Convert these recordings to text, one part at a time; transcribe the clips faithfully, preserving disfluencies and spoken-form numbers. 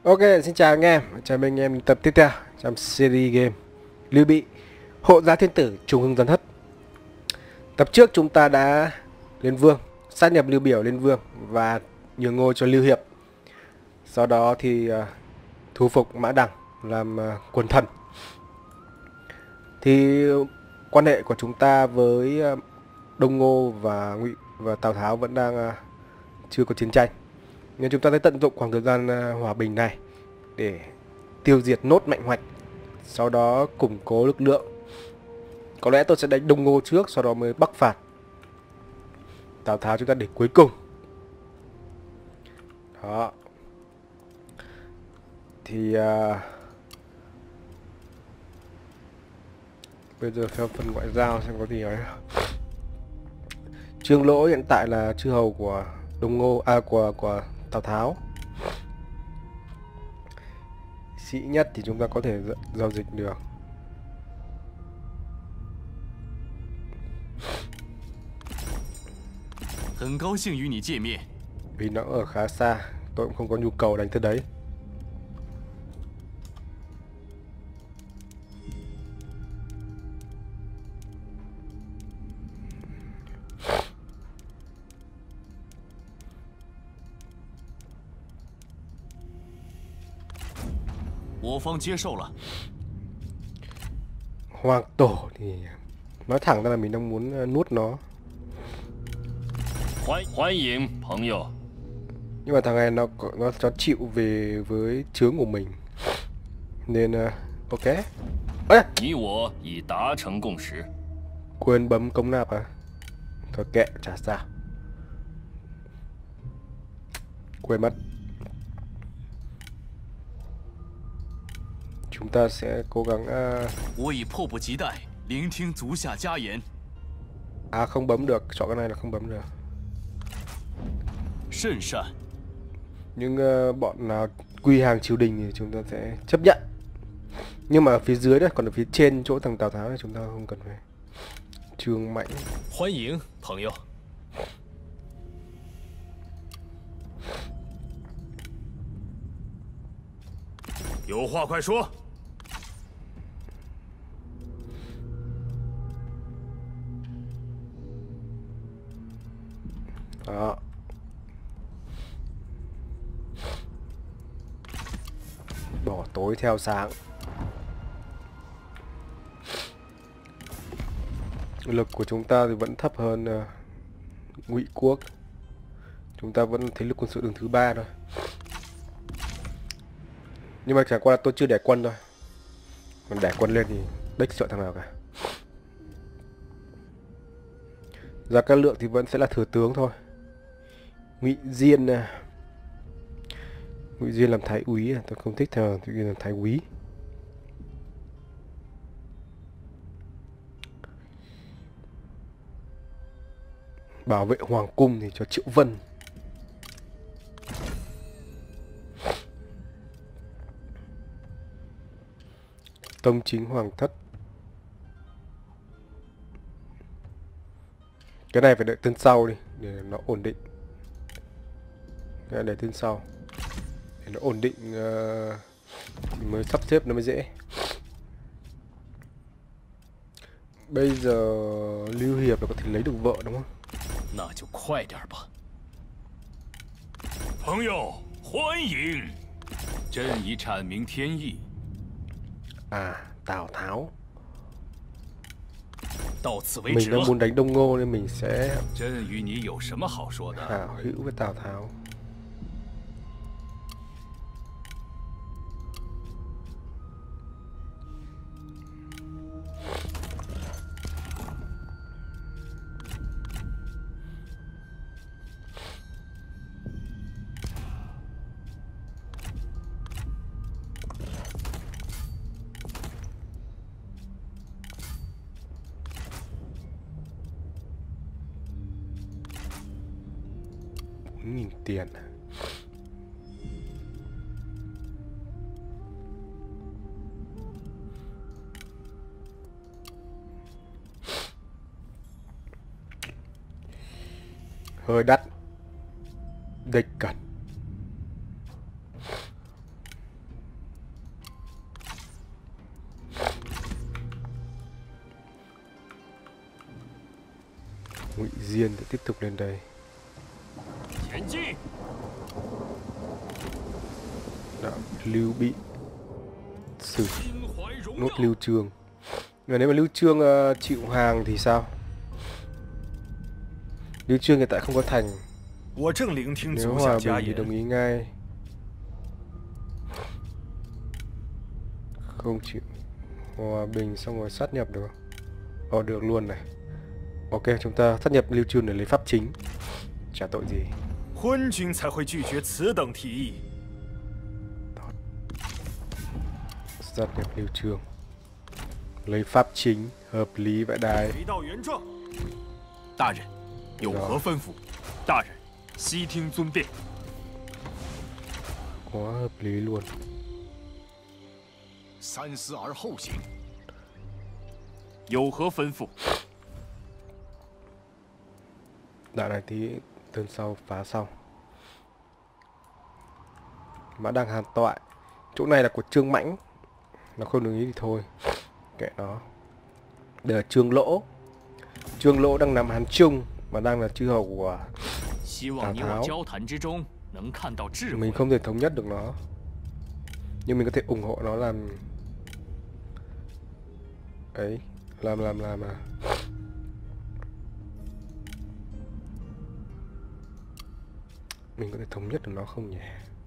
Ok, xin chào anh em, chào mừng anh em tập tiếp theo trong series game Lưu Bị Hộ Giá Thiên Tử Trùng Hưng Dân Thất. Tập trước chúng ta đã lên vương, sát nhập Lưu Biểu lên vương và nhường ngôi cho Lưu Hiệp. Sau đó thì uh, thu phục Mã Đằng làm uh, quần thần. Thì quan hệ của chúng ta với uh, Đông Ngô và Ngụy và Tào Tháo vẫn đang uh, chưa có chiến tranh. Nên chúng ta sẽ tận dụng khoảng thời gian uh, hòa bình này để tiêu diệt nốt Mạnh Hoạch, sau đó củng cố lực lượng. Có lẽ tôi sẽ đánh Đông Ngô trước, sau đó mới bắc phạt Tào Tháo chúng ta để cuối cùng. Đó. Thì uh, bây giờ theo phần ngoại giao xem có gì nói. Trương Lỗ hiện tại là chư hầu của Đông Ngô, à của của Tào Tháo. Sĩ Nhất thì chúng ta có thể giao dịch được. Vì nó ở khá xa, tôi cũng không có nhu cầu đánh tới đấy. Hoàng Tổ thì nói thẳng ra là mình đang muốn nuốt nó. Nhưng mà thằng này nó nó nó chịu về với chướng của mình. Nên uh, ok. Ê! Quên bấm công nạp à? Thôi kệ, chả sao. Quên mất. Chúng ta sẽ cố gắng uh... à không bấm được, chọn cái này là không bấm được. Nhưng uh, bọn nào quy hàng triều đình thì chúng ta sẽ chấp nhận. Nhưng mà ở phía dưới đấy, còn ở phía trên chỗ thằng Tào Tháo thì chúng ta không cần phải. Trương Mạnh. Đó. Bỏ tối theo sáng. Lực của chúng ta thì vẫn thấp hơn uh, Ngụy Quốc. Chúng ta vẫn thế lực quân sự đường thứ ba thôi. Nhưng mà chẳng qua là tôi chưa đẻ quân thôi. Còn đẻ quân lên thì đếch sợ thằng nào cả. Gia Cát Lượng thì vẫn sẽ là thừa tướng thôi. Ngụy Diên à. Ngụy Diên làm thái úy à, tôi không thích thằng Ngụy Diên làm thái úy. Bảo vệ hoàng cung thì cho Triệu Vân. Tông chính hoàng thất. Cái này phải đợi tên sau đi để nó ổn định. Để tên sau để nó ổn định uh, thì mới sắp xếp nó mới dễ. Bây giờ Lưu Hiệp là có thể lấy được vợ đúng không? À, Tào Tháo. Mình đang muốn đánh Đông Ngô nên mình sẽ hảo hữu với Tào Tháo. bốn nghìn tiền. Hơi đắt. Địch cẩn. Ngụy Diên để tiếp tục lên đây. Đó, Lưu Bị xử nốt Lưu Chương. Và nếu mà Lưu Chương uh, chịu hàng thì sao? Lưu Chương hiện tại không có thành. Nếu hòa bình thì đồng ý ngay. Không chịu hòa bình xong rồi sát nhập được. Ồ, được luôn này. Ok, chúng ta sát nhập Lưu Chương để lấy pháp chính. Chả tội gì. Sát nhập Lưu Chương, lấy pháp chính, hợp lý vậy đài. Đại人，有何吩咐？大人，悉听尊便。 Quá hợp lý luôn. 三思而后行。有何吩咐？ Đoạn này tí tuần sau phá xong. Mã Đăng Hàn Toại. Chỗ này là của Trương Mãnh. Nó không đồng ý thì thôi, kệ nó. Đây là Trương Lỗ. Trương Lỗ đang nắm Hán Trung mà đang là chư hầu của Tào Tháo. Mình không thể thống nhất được nó, nhưng mình có thể ủng hộ nó làm ấy, làm làm làm à. Mình có thể thống nhất được nó không nhỉ?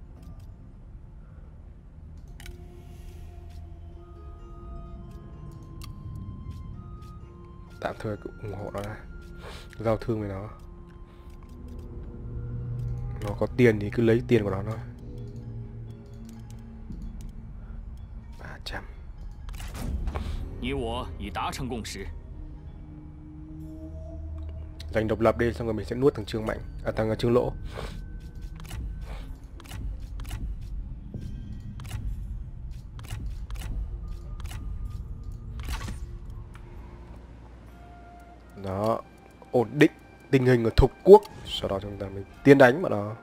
Tạm thời cũng ủng hộ nó ra, giao thương với nó. Nó có tiền thì cứ lấy tiền của nó thôi. ba trăm. Giành độc lập đi, xong rồi mình sẽ nuốt thằng Trương Mạnh, à thằng Trương Lỗ. Đó, ổn định tình hình ở Thục Quốc, sau đó chúng ta mới tiến đánh vào nó.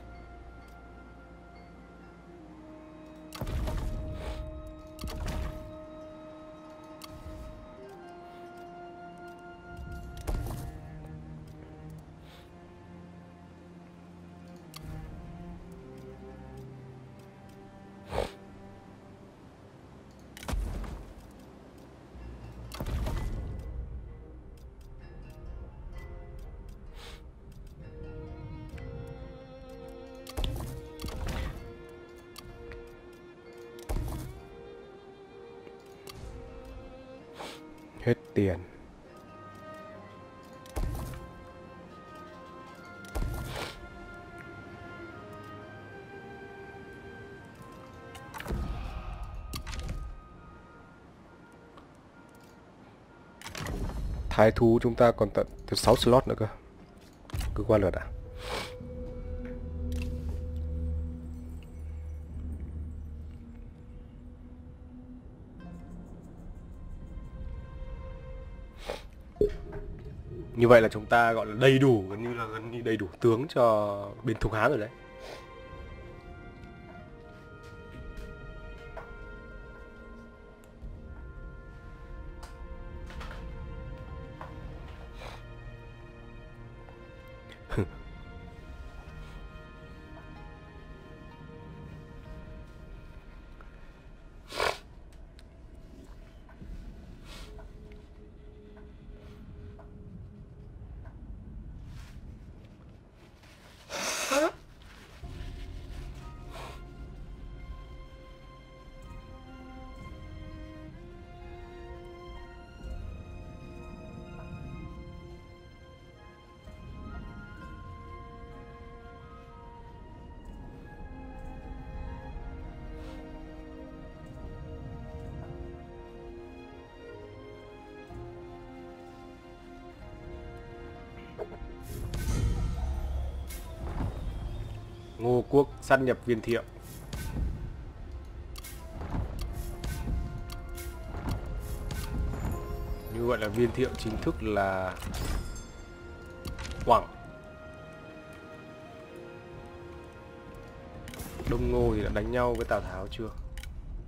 Hết tiền. Thái thú chúng ta còn tận từ sáu slot nữa cơ. Cứ qua lượt à. Như vậy là chúng ta gọi là đầy đủ, gần như là gần như đầy đủ tướng cho bên Thục Hán rồi đấy. Ngô Quốc sát nhập Viên Thiệu. Như vậy là Viên Thiệu chính thức là Quảng. Đông Ngô thì đã đánh nhau với Tào Tháo chưa?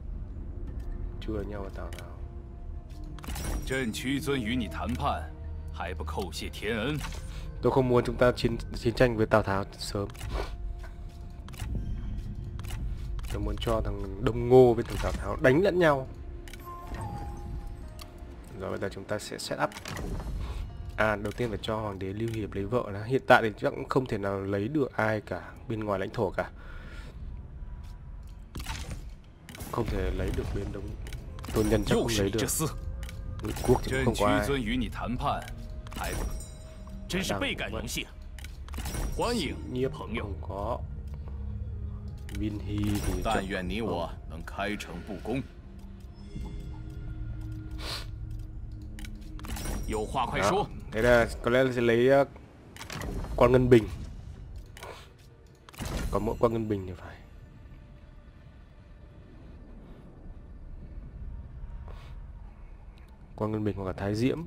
Chưa đánh nhau với Tào Tháo. 朕屈尊与你谈判， 还不叩谢天恩？ Tôi không muốn chúng ta chiến chiến tranh với Tào Tháo sớm. Tôi muốn cho thằng Đông Ngô với thằng Tào Tháo đánh lẫn nhau. Rồi bây giờ chúng ta sẽ set up. À, đầu tiên phải cho Hoàng đế Lưu Hiệp lấy vợ đã. Hiện tại thì chắc cũng không thể nào lấy được ai cả bên ngoài lãnh thổ cả. Không thể lấy được bên Đông Tôn Nhân, chắc không lấy được. Ngụy Quốc thì cũng không có ai. Nhiếp không có. Viên Hy thì chắc không. Đó, thế là có lẽ là sẽ lấy uh, Quan Ngân Bình. Có mỗi Quan Ngân Bình thì phải. Quan Ngân Bình hoặc là Thái Diễm.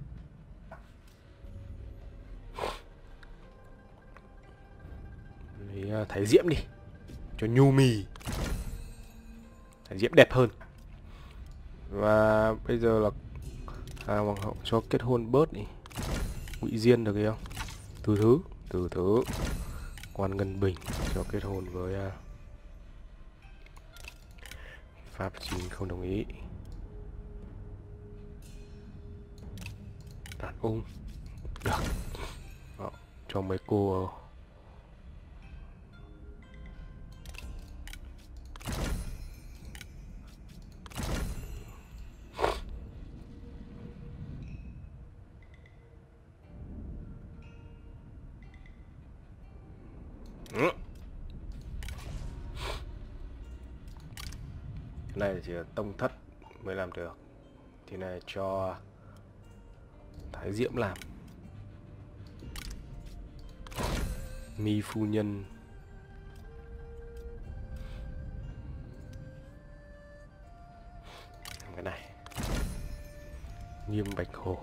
Lấy uh, Thái Diễm đi cho nhu mì. Thái Diễm đẹp hơn. Và bây giờ là à, hoàng hậu cho kết hôn bớt đi. Ngụy Diên được không? Từ thứ, từ thứ. Quan Ngân Bình cho kết hôn với uh, Pháp Chính không đồng ý. Đàn ung được. Đó, cho mấy cô ừ. Cái này chỉ là tông thất mới làm được. Thì này cho Thái Diễm làm. Mi phu nhân. Cái này Nghiêm Bạch Hồ.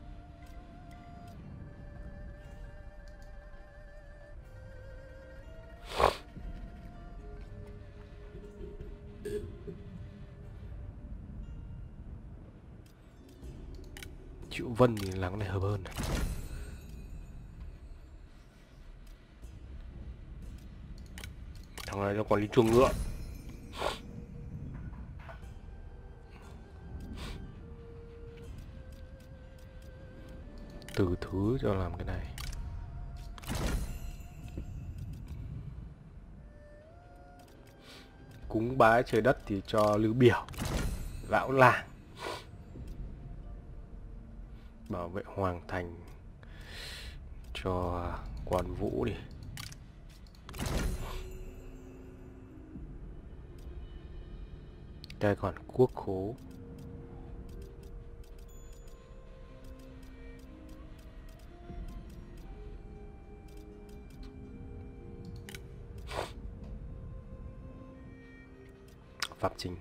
Triệu Vân thì làm cái này hợp hơn này. Thằng này nó còn đi chuồng ngựa. Từ thứ cho làm cái này. Cúng bái trời đất thì cho Lưu Biểu, lão làng. Bảo vệ hoàng thành cho Quan Vũ đi. Đây còn quốc khố. Pháp Chính.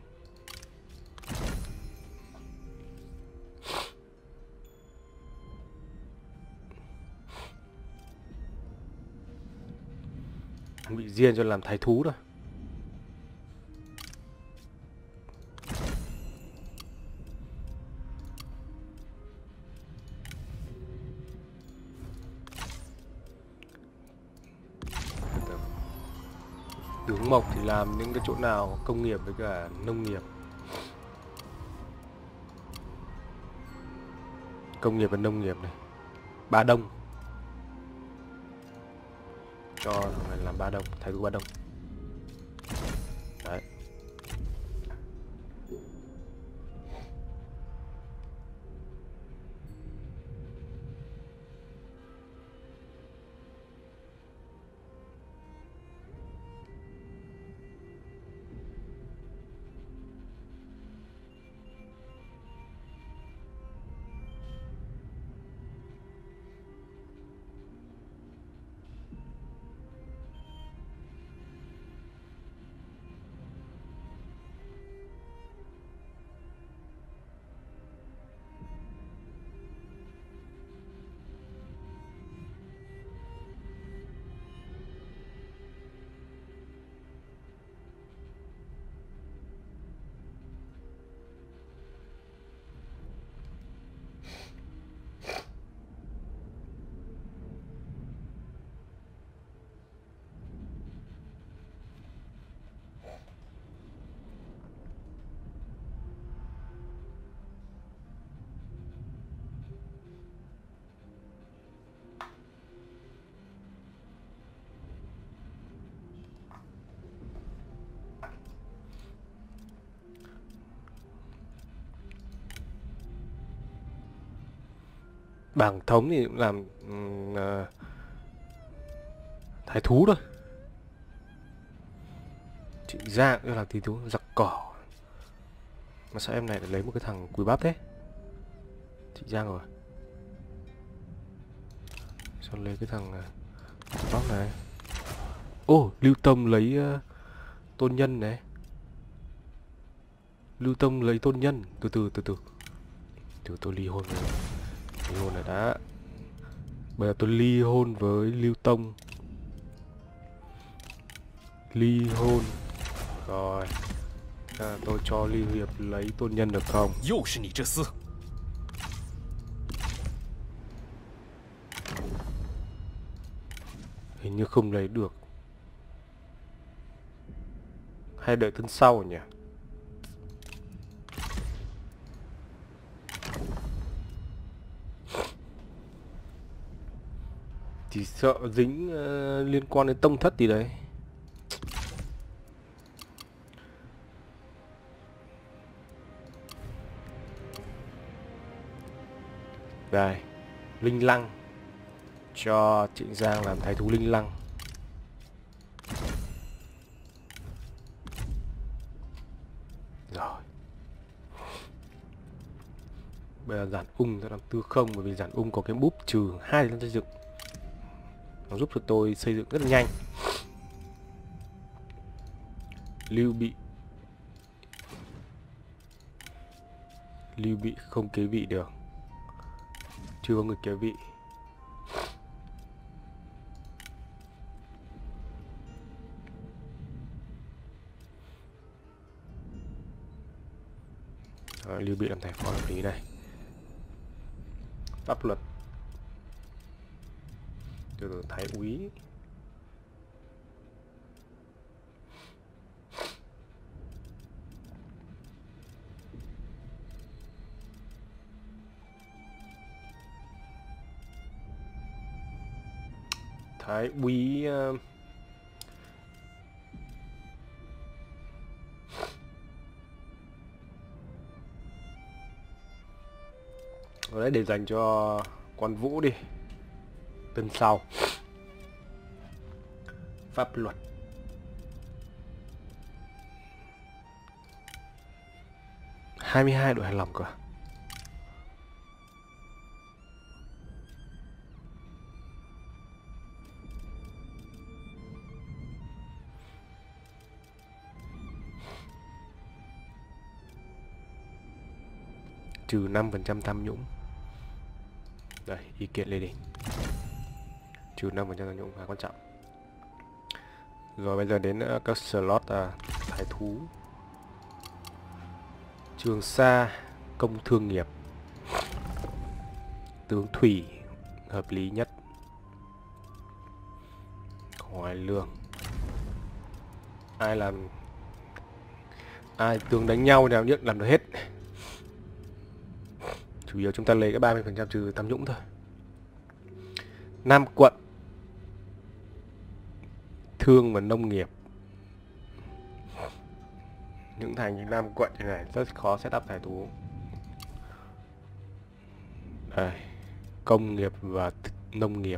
Ngụy Diên cho làm thái thú thôi. Tướng Mộc thì làm những cái chỗ nào công nghiệp với cả nông nghiệp. Công nghiệp và nông nghiệp này. Ba Đông. Cho thằng này làm Ba Đông, thái thú Ba Đông. Đấy. Bảng thống thì cũng làm um, uh, thái thú thôi. Chị Giang cũng làm thái thú, giặc cỏ. Mà sao em này lại lấy một cái thằng Cùi Bắp thế? Chị Giang rồi. Sao lấy cái thằng Cùi Bắp này? Ô, oh, Lưu Tông lấy uh, Tôn Nhân này. Lưu Tông lấy Tôn Nhân. Từ từ, từ từ. Từ tôi ly hôn với... Ly hôn này đã. Bây giờ tôi ly hôn với Lưu Tông. Ly hôn. Rồi. À, tôi cho Lưu Hiệp lấy Tôn Nhân được không? Hình như không lấy được. Hay đợi thân sau nhỉ? Chỉ sợ dính uh, liên quan đến tông thất gì đấy. Đây, Linh Lăng. Cho Trịnh Giang làm thái thú Linh Lăng. Rồi. Bây giờ giản ung sẽ làm tư không, bởi vì giản ung có cái búp trừ hai lên xây dựng. Nó giúp cho tôi xây dựng rất là nhanh. Lưu Bị. Lưu Bị không kế vị được. Chưa có người kế vị. Rồi, Lưu Bị làm thành phó hợp lý này. Pháp luật. Từ từ thái úy. Thái úy uh... ở đấy để dành cho quan Vũ đi. Tân sau. Pháp luật. hai mươi hai đội hài lòng cơ. Trừ năm phần trăm tham nhũng. Đây, ý kiến Lê Đình. Trừ năm phần trăm tham nhũng khá quan trọng. Rồi bây giờ đến uh, các slot uh, thái thú. Trường Sa, công thương nghiệp. Tướng Thủy, hợp lý nhất. Hoài Lương. Ai làm... Ai tướng đánh nhau nào nhất làm được hết. Chủ yếu chúng ta lấy cái ba mươi phần trăm trừ tham nhũng thôi. Nam quận. Thương và nông nghiệp. Những thành như Nam quận như này rất khó set up thái thú. Đây. Công nghiệp và nông nghiệp.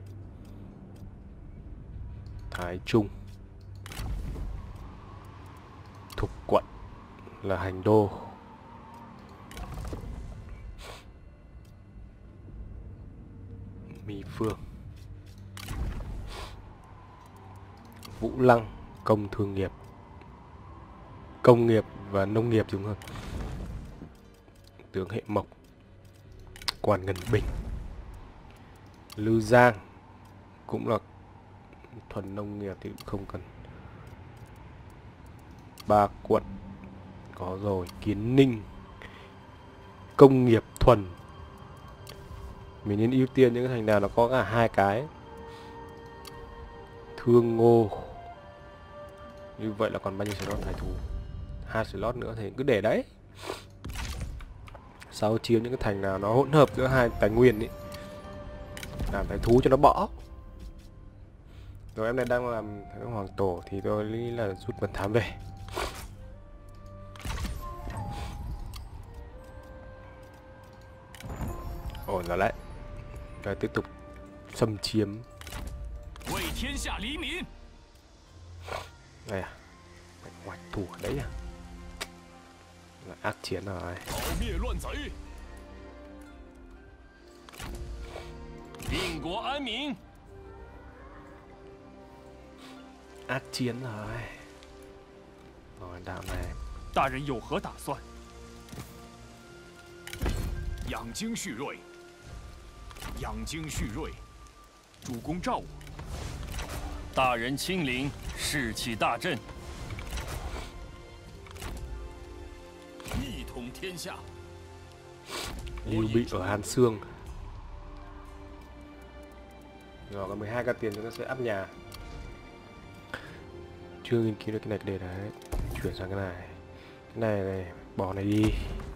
Thái Trung. Thục quận là hành đô. Mỹ Phương. Vũ Lăng, công thương nghiệp. Công nghiệp và nông nghiệp đúng không? Tướng Hệ Mộc. Quan Ngân Bình. Lư Giang cũng là thuần nông nghiệp thì cũng không cần. Ba quận có rồi. Kiến Ninh, công nghiệp thuần. Mình nên ưu tiên những cái thành nào nó có cả hai cái. Thương Ngô. Như vậy là còn bao nhiêu slot thái thú? Hai slot nữa thì cứ để đấy. Sau chiếm những cái thành nào nó hỗn hợp giữa hai tài nguyên ấy, làm thái thú cho nó bỏ. Rồi em này đang làm hoàng tổ thì tôi nghĩ là rút mật thám về. Ổn rồi đấy. Và tiếp tục xâm chiếm. Đây à, ngoạch thủ ở đấy à, là ác chiến rồi. Ác chiến rồi. Rồi đạo này. 大人有何打算？养精蓄锐，养精蓄锐。主公召我。大人亲临，士气大振，一统天下。 Lưu Bị ở Hàn Xương. Rồi có mười hai ca tiền chúng ta sẽ áp nhà. Chưa nghiên cứu được cái này để đấy. Chuyển sang cái này. Cái này này, bỏ này đi.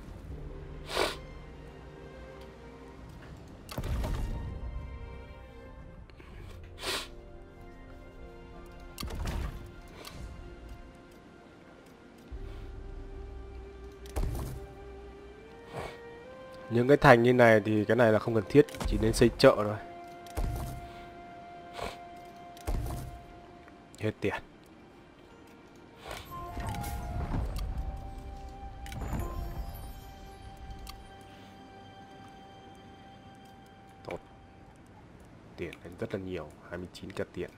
Những cái thành như này thì cái này là không cần thiết, chỉ nên xây chợ thôi. Hết tiền. Tốt. Tiền rất là nhiều, hai mươi chín ca tiền.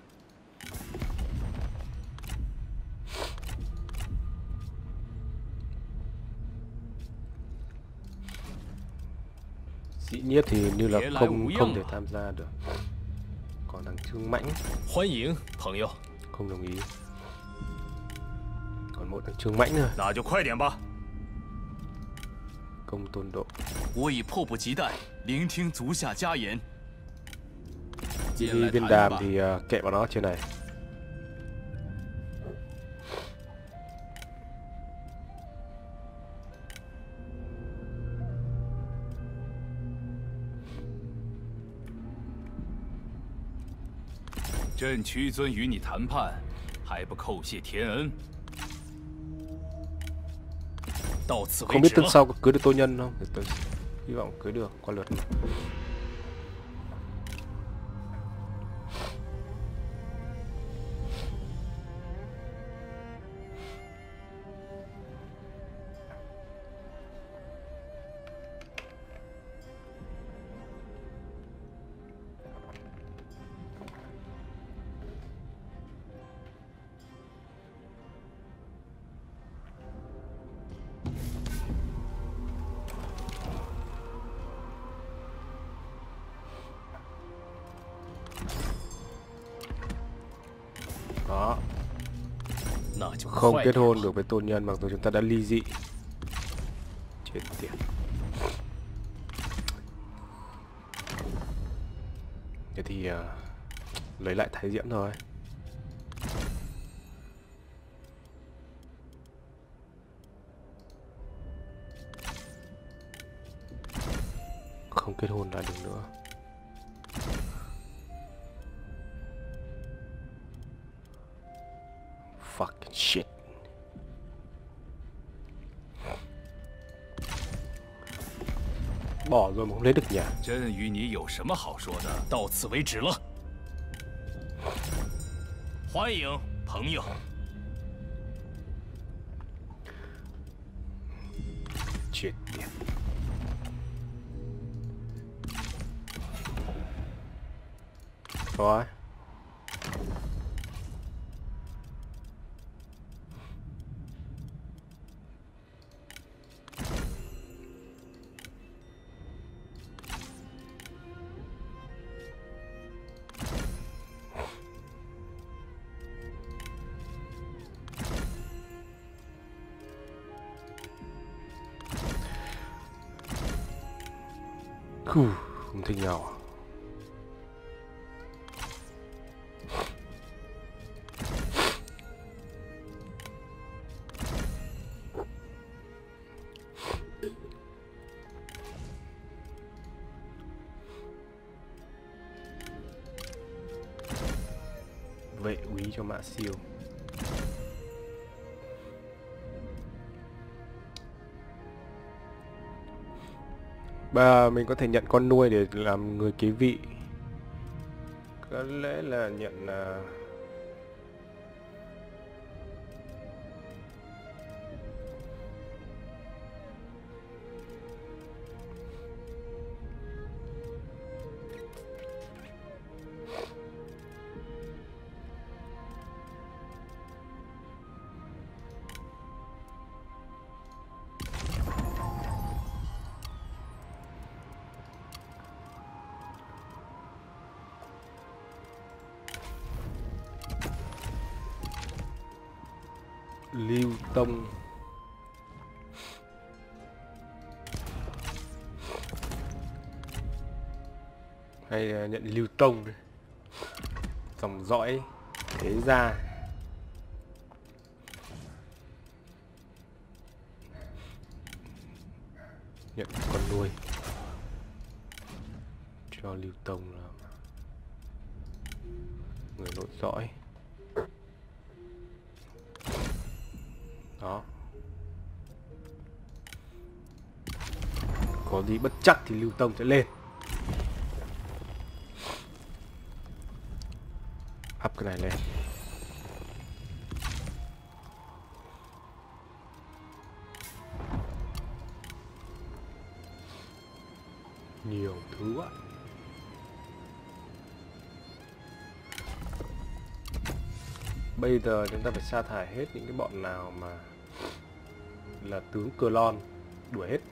Dĩ nhiếp thì như là không không thể tham gia được. Còn thằng Trương Mãnh không đồng ý. Còn mỗi thằng Trương Mãnh nữa. Công tôn độ. Chỉ đi viên đàm thì uh, kệ vào nó trên này. 朕屈尊与你谈判，还不叩谢天恩？ Không biết tuần sau có cưới được Tô Nhân không? Tôi hy vọng cưới được qua lượt. Đó. Không kết hôn được với Tôn Nhân mặc dù chúng ta đã ly dị. Chết tiệt. Thế thì uh, lấy lại Thái Diễm thôi. Không kết hôn lại được nữa. Fucking shit. Bỏ rồi mà không lấy được nhà. Chân与你有什么好说的？到此为止了。欢迎朋友。 Chết tiệt. Rồi. Hù, không thích nhau à? Vệ úy cho Mã Siêu. Và mình có thể nhận con nuôi để làm người kế vị. Có lẽ là nhận uh... Lưu Tông. Hay là nhận Lưu Tông đi. Dòng dõi thế ra. Nhận con nuôi cho Lưu Tông là người nối dõi. Đó. Có gì bất chắc thì Lưu Tông sẽ lên. Up cái này lên. Nhiều thứ quá. Bây giờ chúng ta phải sa thải hết những cái bọn nào mà là tướng cờ lon, đuổi hết.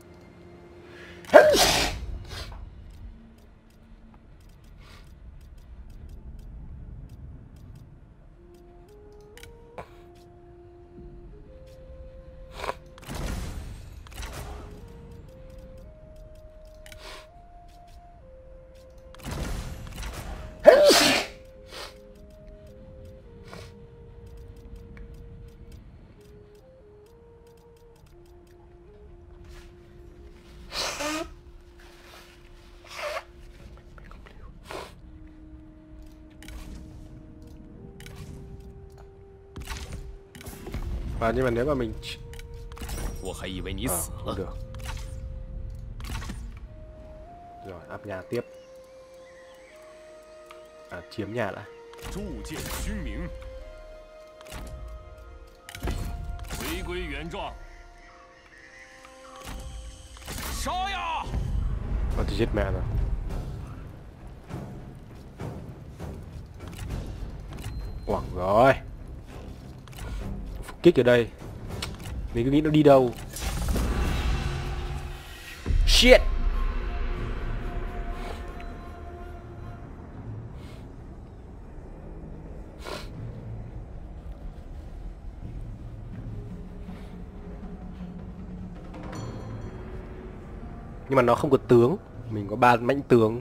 À, nhưng mà nếu mà mình à, không được. Rồi áp nhà tiếp. À, chiếm nhà đã. Còn thì giết mẹ rồi. Quảng rồi. Phục kích ở đây. Mình cứ nghĩ nó đi đâu. Shit. Nhưng mà nó không có tướng. Mình có ba mãnh tướng.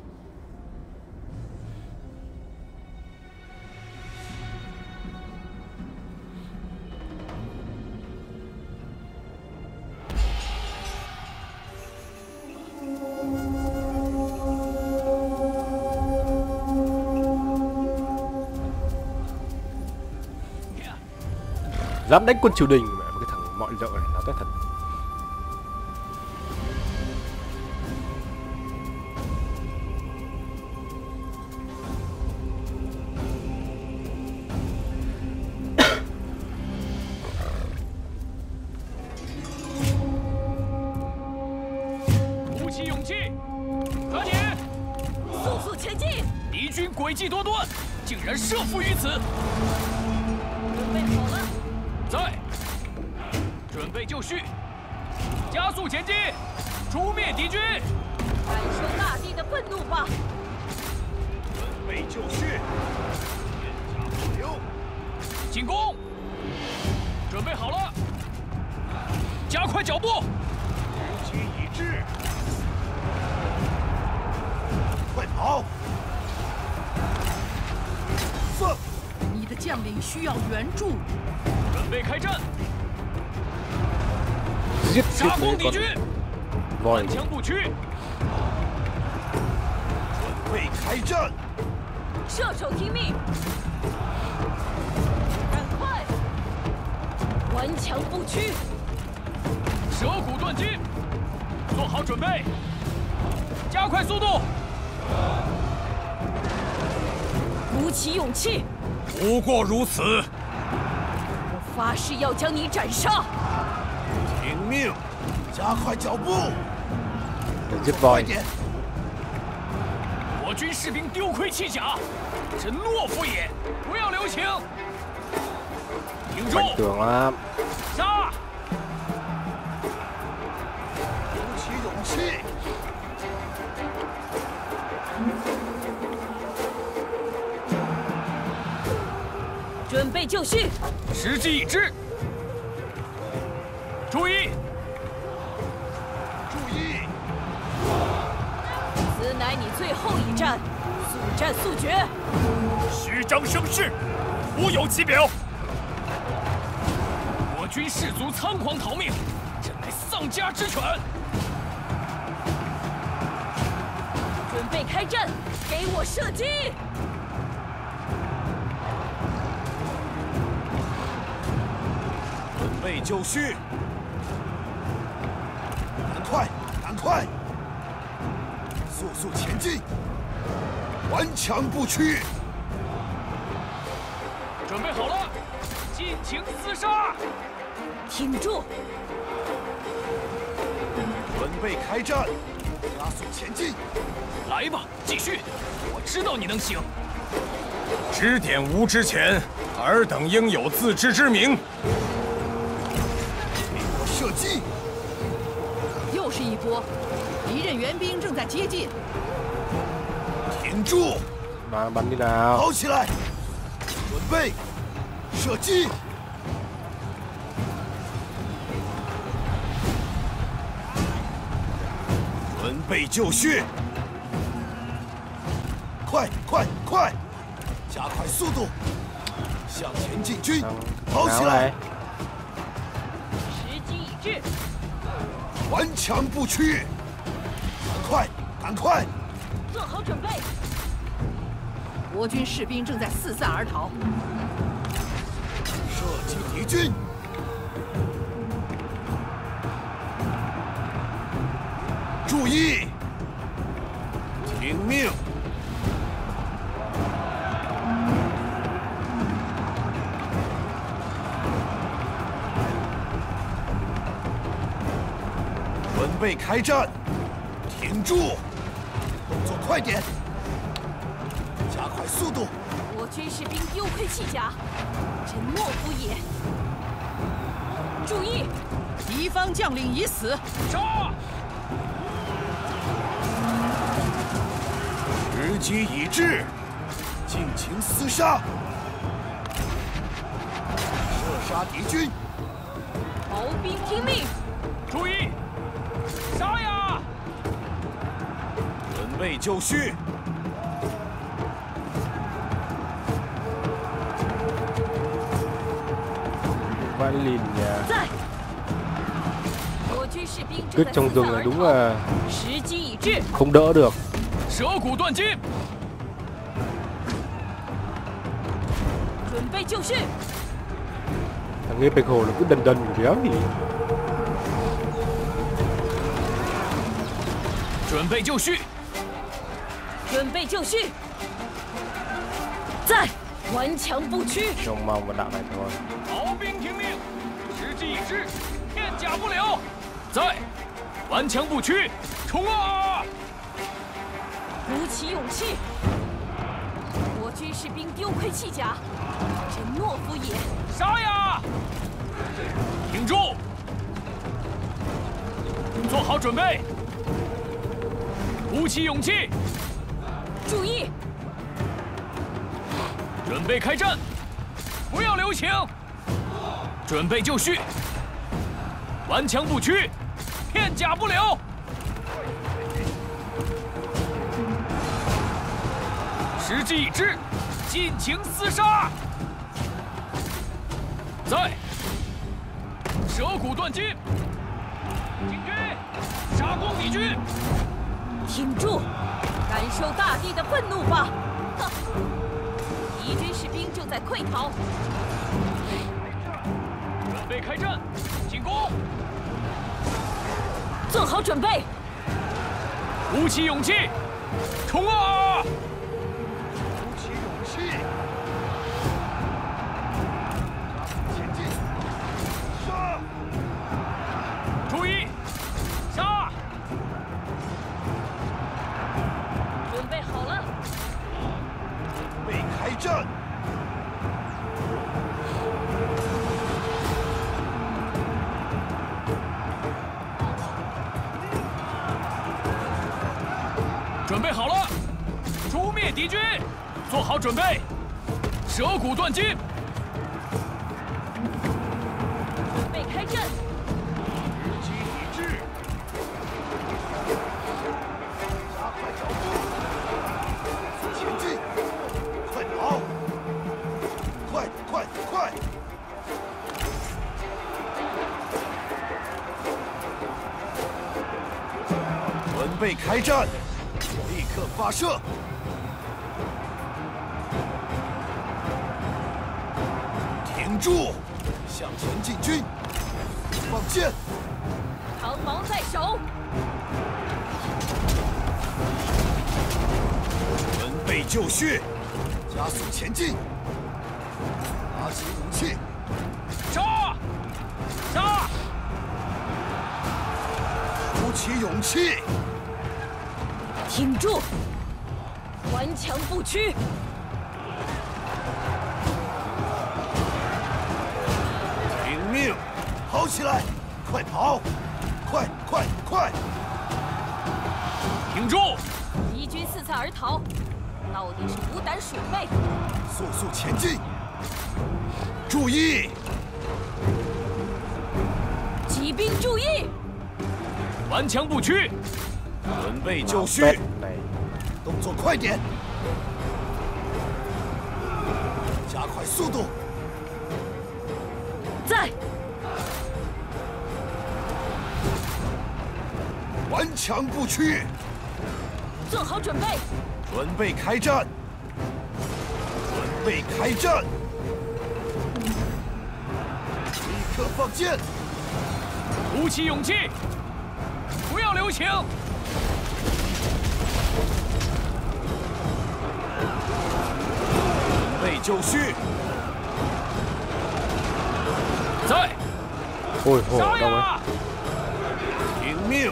Dám đánh quân triều đình mà cái thằng mọi dợ này nó tới thật. Giết chết mấy con voi này. 好准备，加快速度， 鼓起勇气。 不过如此。 我发誓要将你斩杀。 听命，加快脚步， Giết 快 voi. 点！ 我军士兵丢盔弃甲，真懦夫也！不要留情，挺住， Mạnh tưởng lắm. 杀！ 鼓起勇气， 准备就绪。 时机已至，注意！ 注意！ 此乃你最后一战，速战速决。 虚张声势，无有其表。我军士卒仓皇逃命，真乃丧家之犬。 准备开战，给我射击！ 准备就绪，赶快，赶快，速速前进，顽强不屈。 准备好了，尽情厮杀！ 挺住！ 准备开战，加速前进。 来吧，继续！我知道你能行。 指点吾之前，尔等应有自知之明。 给我射击！ 又是一波，敌人援兵正在接近。 挺住， Bắn bắn đi nào. 跑起来！准备，射击！ 准备就绪！快快快，加快速度，向前进军，跑起 Nào 来！ này. 时机已至， 顽强不屈！赶快赶快！ 做好准备。 国军士兵正在四散而逃。 射击敌军！ 注意！听命！准备开战！挺住！动作快点！加快速度！ 我军士兵丢盔弃甲，真懦夫也！注意， 敌方将领已死。 杀！ 时机已至，尽情厮杀！射杀敌军！ 逃兵听命！ 注意！杀呀！ 准备就绪！ Quan lìn nhà. 在。我军士兵 Cứ 正在 trong 四散 rừng là 而 đúng 逃， là 时机已至， không đỡ được. 蛇骨断筋！ 准备就绪。 Thằng nghe bạch hồ nó cứ đần đần kéo thì 准备就绪！ 准备就绪。在，顽强不屈。 trông mong vào đạo này thôi. 逃兵听命，时机已至，片甲不留。在，顽强不屈，冲啊！ 鼓起勇气。我军士兵丢盔弃甲，真懦夫也！ 杀呀！挺住！做好准备，鼓起勇气， 注意， 准备开战，不要留情，准备就绪，顽强不屈，片甲不留。时机已至，尽情厮杀！在，蛇骨断筋，进军，杀光敌军！ 挺住，感受大地的愤怒吧！哼，敌军士兵正在溃逃， 准备开战，进攻！ 做好准备， 鼓起勇气，冲啊！ 鼓起勇气，前进，杀！ 注意，杀！ 准备好了， 准备开战。 准备好了，诛灭敌军，做好准备，蛇骨断金， 准备开战， 日机已至，加快脚步，前进，快跑，快快快！准备开战。 立刻发射！停住！向前进军！放箭！ 长矛在手， 准备就绪，加速前进！拿起武器！ 杀！杀！ 鼓起勇气！ 挺住，顽强不屈。 听命，跑起来，快跑，快快快！ 挺住！ 敌军四散而逃，到底是无胆鼠辈。 速速前进！注意！ 骑兵注意！ 顽强不屈。 准备就绪，动作快点，加快速度。 在， 顽强不屈， 做好准备， 准备开战，准备开战，立刻放箭， 鼓起勇气，不要留情。 准备就绪， 在， Ôi khổ 杀 đâu ấy. 呀！ 听命！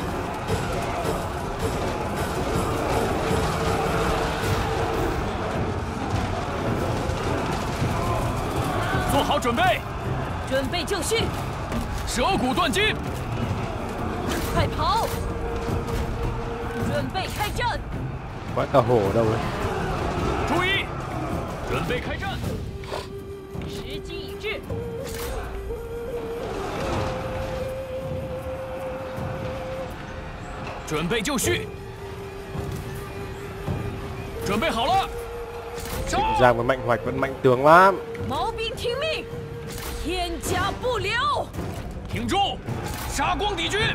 做好准备， 准备就绪， 蛇骨断金， 快跑！准备开战， Vãi cả hổ đâu ấy. 注意，准备开战， 时机已至。 准备就绪，准备好了，杀！ Giang và Mạnh Hoạch vẫn mạnh tướng lắm. 毛兵听命，天甲不留。 挺住，杀光敌军！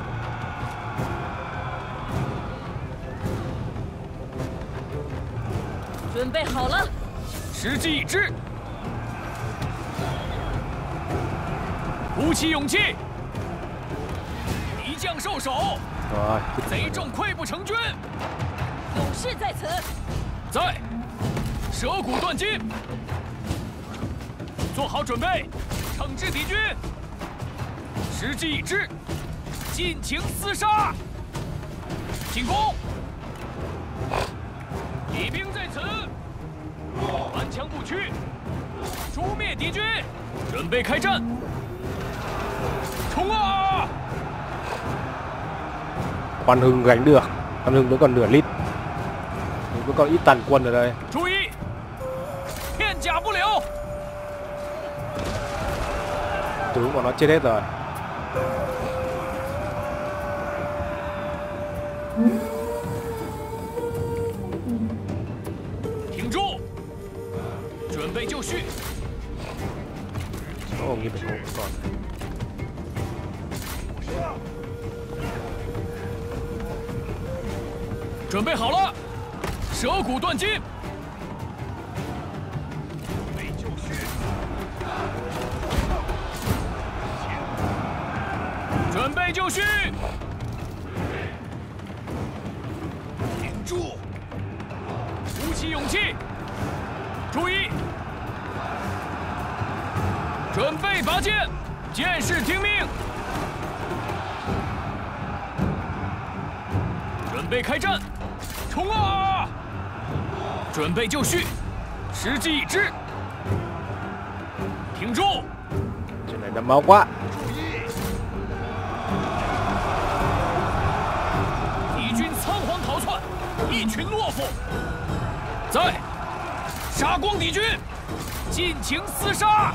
准备好了， 时机已至，鼓起勇气，敌将受首， Rồi, 贼众溃不成军。 勇士在此， 在，蛇骨断金，做好准备，惩治敌军。时机已至，尽情厮杀，进攻！敌兵在此，顽强不屈，诛灭敌军，准备开战，冲啊！ Quan Hưng gánh được. Quan Hưng vẫn còn nửa lít. Vẫn còn ít tàn quân ở đây. 注意，片甲不留。 Tướng của nó chết hết rồi. 挺住，准备就绪。 Ồ, nghìn bảy hổ còn. 准备好了，蛇骨断金。 准备就绪， 准备就绪， 气，注意，准备拔剑，剑士听命，准备开战，冲啊！准备就绪，时机已至，挺住。 Chuyện này đẫm máu quá. 敌军仓皇逃窜，一群懦夫，在杀光敌军，尽情厮杀。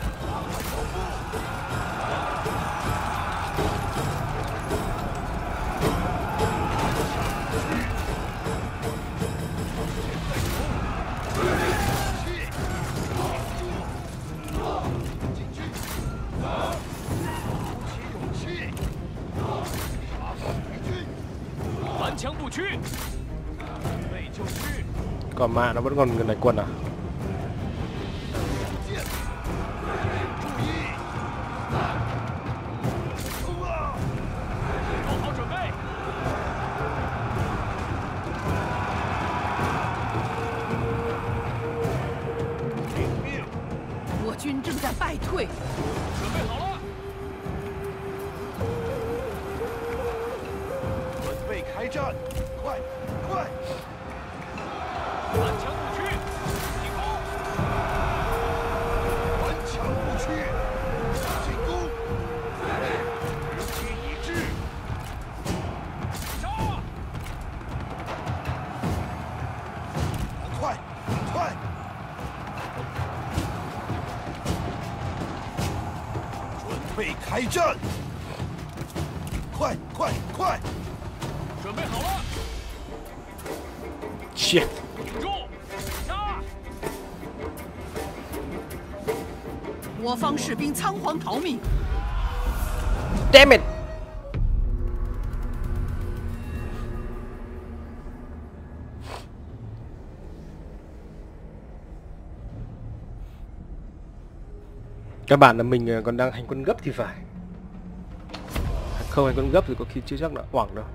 顽强不屈，准备就绪。 Còn mạ nó vẫn còn người này quân à? 做好准备。听命， 我军正在败退， 准备好了。 准备开战，快快！ 顽强不屈，进攻！ 顽强不屈，进攻！时机已至， 杀！ 快快！准备开战，快快快！ 准备好了， Shit. 挺住，杀！ 我方士兵仓皇逃命， Damn it. Các bạn là mình còn đang hành quân gấp thì phải. Không hành quân gấp thì có khi chưa chắc đã hoảng đâu.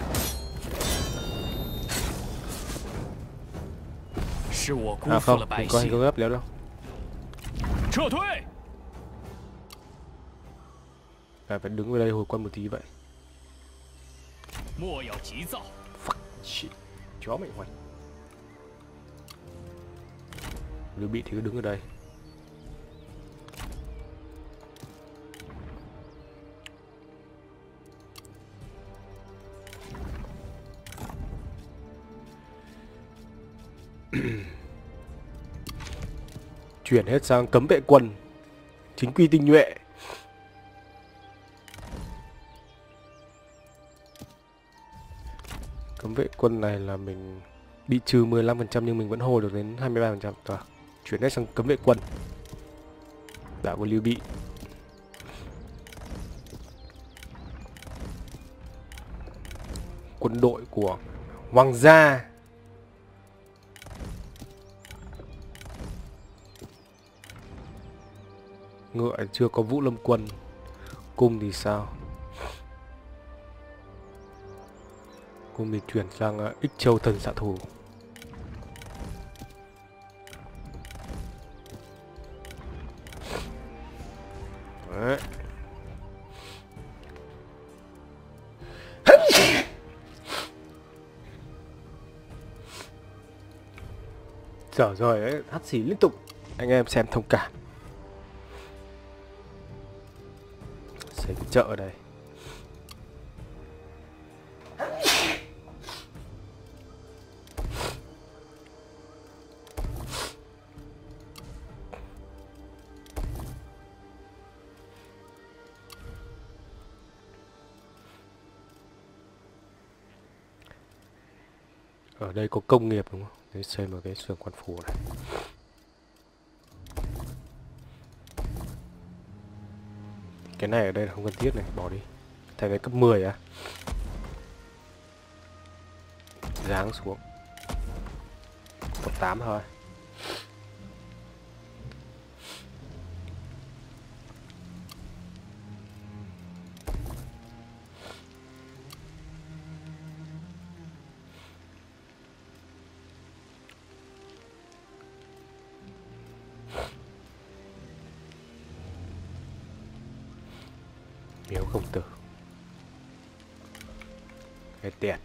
是我辜 À 负 không, 了百 mình có hành 姓。 quân gấp nữa đâu. 撤退！ À, phải đứng ở đây hồi quân một tí vậy. 莫要急躁， Fuck shit. Chó mày hoành. Nếu bị thì cứ đứng ở đây. Chuyển hết sang cấm vệ quân, chính quy tinh nhuệ. Cấm vệ quân này là mình bị trừ mười lăm phần trăm nhưng mình vẫn hồi được đến hai mươi ba phần trăm. Rồi, chuyển hết sang cấm vệ quân. Đạo của Lưu Bị. Quân đội của Hoàng gia. Ngựa chưa có Vũ Lâm quân. Cung thì sao? Cung thì chuyển sang uh, Ích Châu Thần Xạ Thủ. Đấy. Trở rồi đấy, hắt xì liên tục. Anh em xem thông cảm. Xây cái chợ ở đây. Ở đây có công nghiệp đúng không? Để xây một cái xưởng quan phủ này. Cái này ở đây là không cần thiết này, bỏ đi. Thay cái cấp mười á. Giáng xuống. Cấp tám thôi. Biếu công tử. Cái tiền.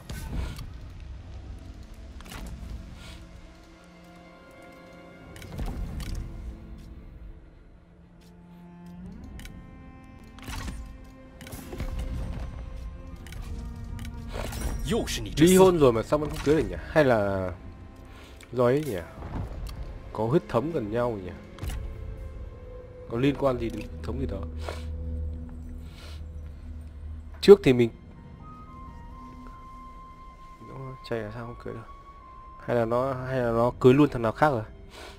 Ly hôn rồi mà sao vẫn không cưới được nhỉ? Hay là do ấy nhỉ? Có huyết thống gần nhau nhỉ? Có liên quan gì đến thống gì đó? Trước thì mình nó chạy là sao không cưới được? Hay là nó hay là nó cưới luôn thằng nào khác rồi?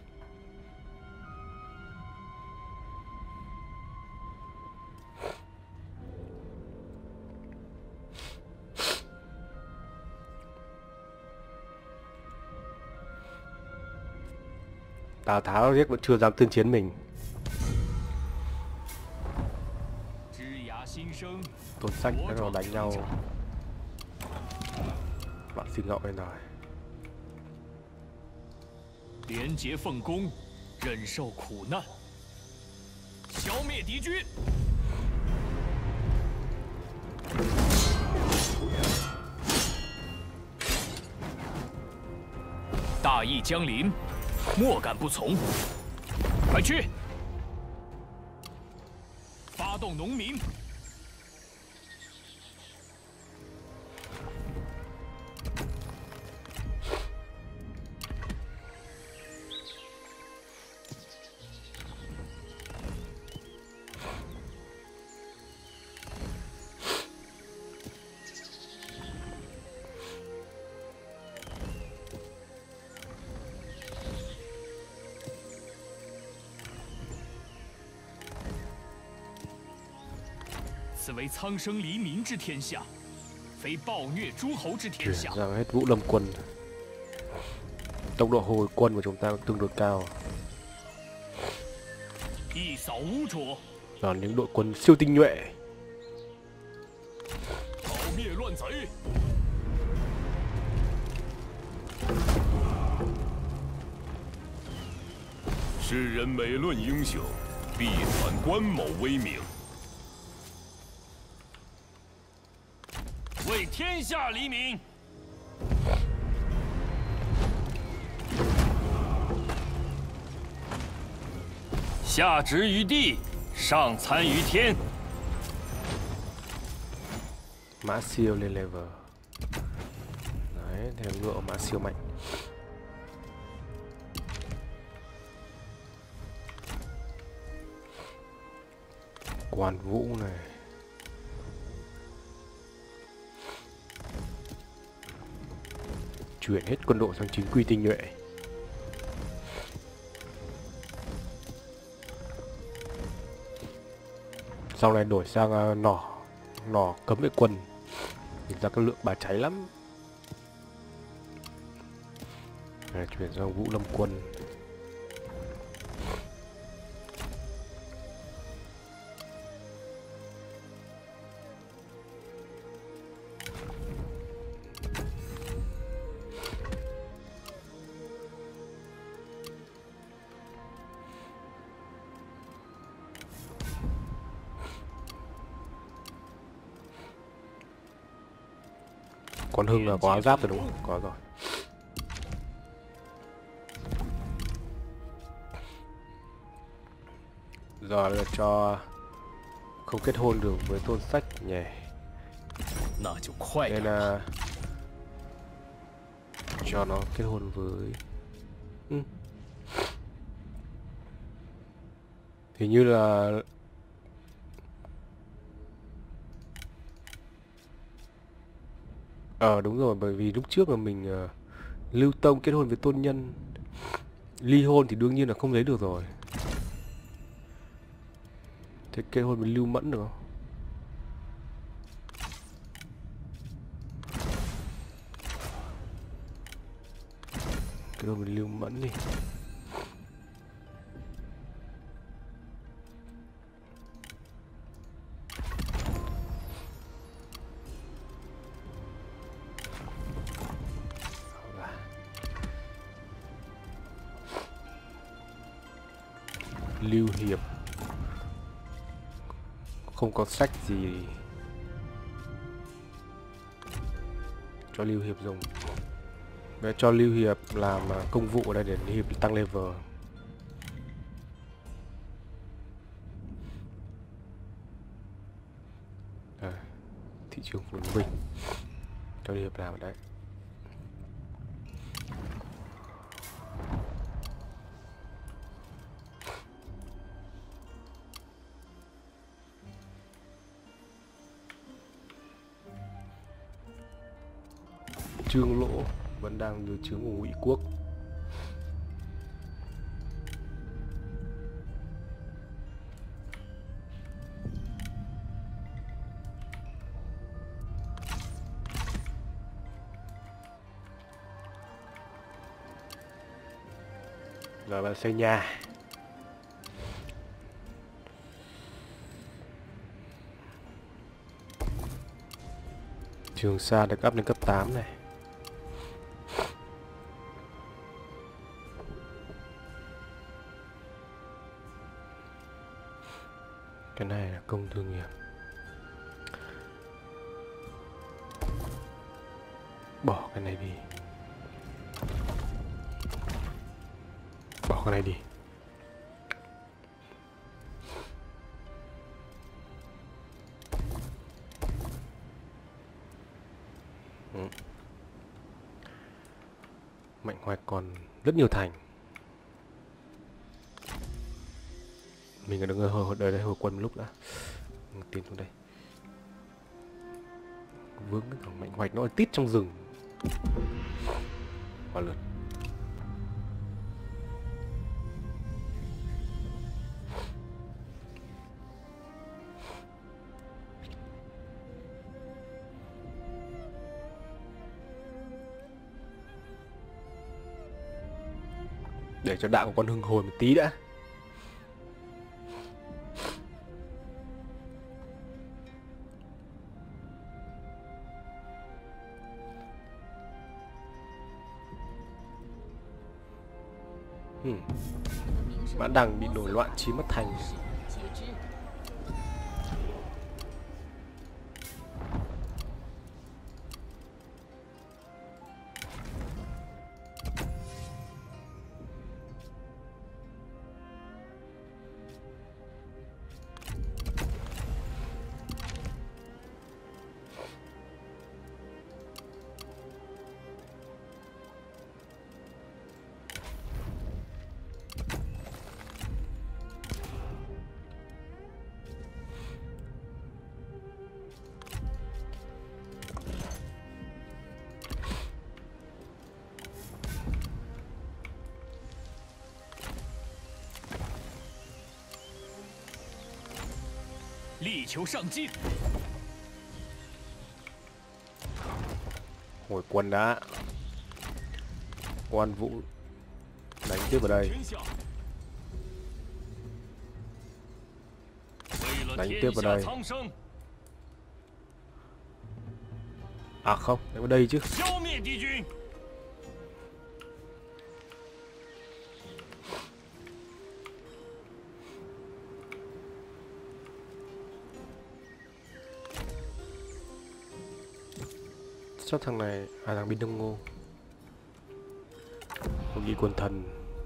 Tào Tháo giết vẫn chưa dám tuyên chiến mình. Tôn Sách nó rồi đánh nhau. Bạn xin ngậu lên rồi. 连结奉公，忍受苦难，消灭敌军。大义将临，莫敢不从。快去！发动农民。 此为苍生黎民之天下，非暴虐诸侯之天 Chuyển 下。 sang hết Vũ Lâm quân. Tốc độ hồi quân của chúng ta tương đối cao. 一扫污浊， Là những đội quân siêu tinh nhuệ. 讨灭乱贼。 世人每论英雄，必传关某威名。 为天下黎民。下执于地，上参于天。 Mã siêu lên level. Đấy, theo ngựa mã siêu mạnh. Quan Vũ này. Chuyển hết quân đội sang chính quy tinh nhuệ. Sau này đổi sang uh, nỏ nỏ cấm vệ quân. Thực ra cái lượng bà cháy lắm. Này, chuyển sang Vũ Lâm quân. Con Hưng là có áo giáp rồi đúng không? Có rồi. Giờ là cho không kết hôn được với Tôn Sách nhỉ. Nên là cho nó kết hôn với ừ. Hình như là Ờ đúng rồi, bởi vì lúc trước là mình uh, Lưu Tông kết hôn với Tôn Nhân. Ly hôn thì đương nhiên là không lấy được rồi. Thế kết hôn với Lưu Mẫn được không? Kết hôn với Lưu Mẫn đi. Lưu Hiệp không có sách gì cho Lưu Hiệp dùng. Để cho Lưu Hiệp làm công vụ ở đây để Lưu Hiệp tăng level. À, thị trường phồn vinh cho Lưu Hiệp làm ở đấy. Trương Lỗ vẫn đang dưới trướng của Ngụy Quốc. Giờ bạn xây nhà. Trường Sa được up lên cấp tám này. Cái này là công thương nghiệp. Bỏ cái này đi. Bỏ cái này đi. Ừ. Mạnh Hoạch còn rất nhiều thành. Mình đừng hồi đợi đây hồi quân một lúc đã. Tiến xuống đây. Vướng cái thằng Mạnh Hoạch nó tít trong rừng. Hòa lượt. Để cho đạo của con hưng hồi một tí đã. Hmm. Mã Đằng bị nổi loạn chiếm mất thành. 力求上进。 Hồi quân đã. Quan Vũ đánh tiếp vào đây. Đánh tiếp vào đây. À không, đánh vào đây chứ. Cho thằng này, à thằng binh Đông Ngô. Một ghi quần thần.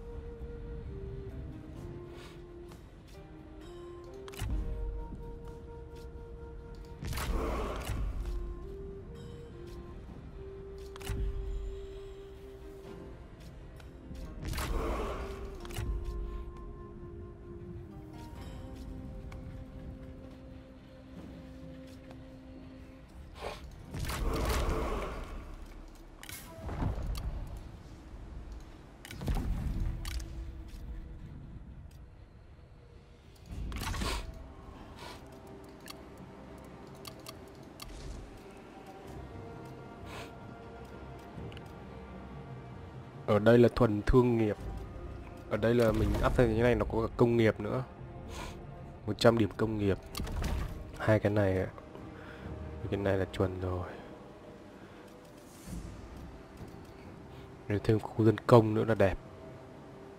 Ở đây là thuần thương nghiệp. Ở đây là mình áp thêm như thế này, nó có cả công nghiệp nữa. một trăm điểm công nghiệp. Hai cái này, cái này là chuẩn rồi. Nếu thêm khu dân công nữa là đẹp.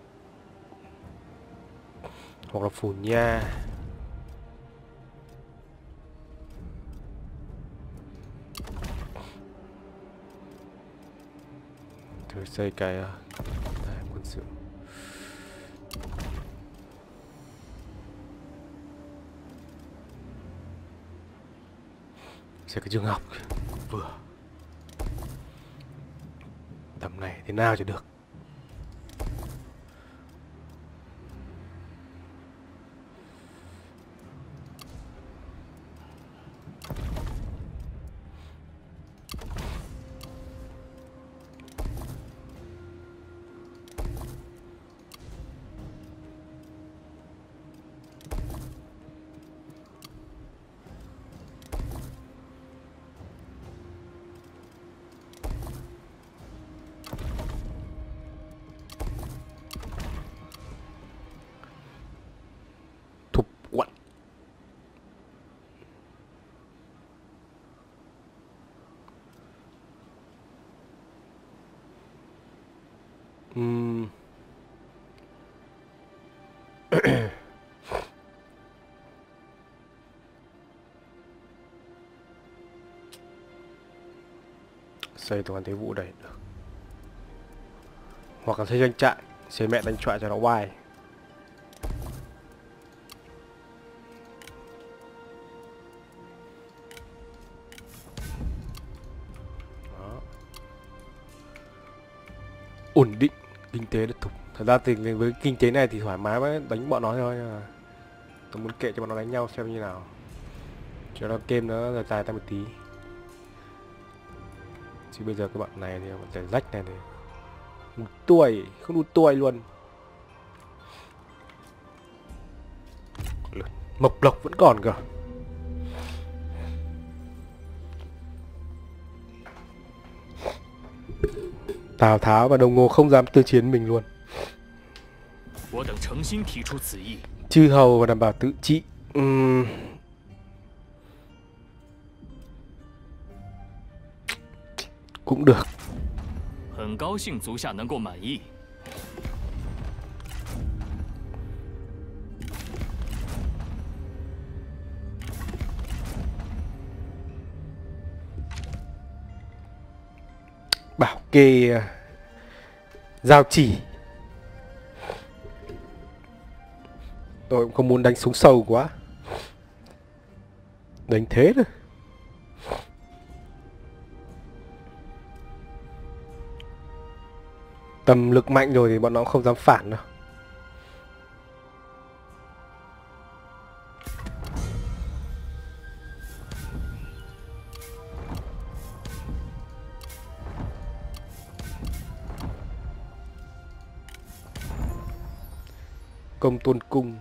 Hoặc là Phù Nha. Thử xây cái uh, đây, quân sự. Xây cái trường học vừa. Tầm này thế nào cho được. Quận. Uhm. Xây toàn thế vụ đây được. Hoặc là xây doanh trại, xây mẹ đánh trại cho nó oai. Ổn định kinh tế đất thục. Thật ra thì với kinh tế này thì thoải mái với đánh bọn nó thôi, nhưng mà tôi muốn kệ cho bọn nó đánh nhau xem như nào, cho nó game nó dài dài ta một tí. Chứ bây giờ các bạn này thì bọn trẻ rách này thì một tuổi không đủ tuổi luôn. Mộc lộc vẫn còn cơ. Tào Tháo và Đông Ngô không dám tư chiến mình luôn. Chư hầu và đảm bảo tự trị. uhm. Cũng được. Bảo kê uh, giao chỉ. Tôi cũng không muốn đánh súng sâu quá. Đánh thế thôi. Tầm lực mạnh rồi thì bọn nó không dám phản đâu. Công Tôn Cung.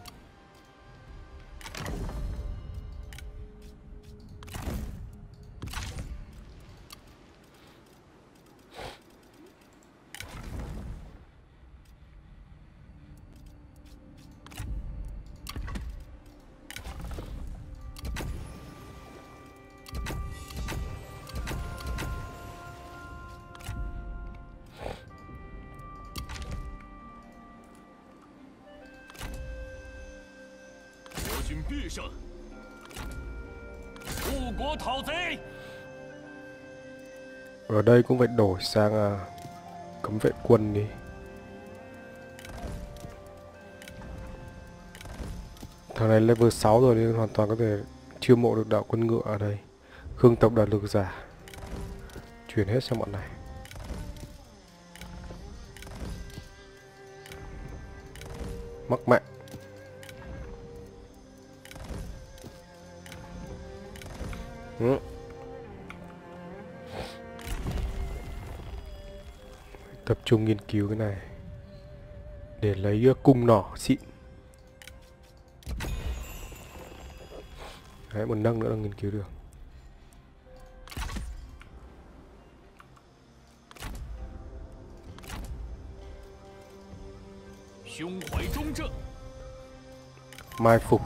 Ở đây cũng phải đổi sang uh, cấm vệ quân đi. Thằng này level sáu rồi nên hoàn toàn có thể chiêu mộ được đạo quân ngựa ở đây. Khương tộc đạt lực giả. Chuyển hết sang bọn này. Mắc mạnh. Ừ. Tập trung nghiên cứu cái này để lấy cung nỏ xịn. Đấy, một nâng nữa là nghiên cứu được. Mai phục.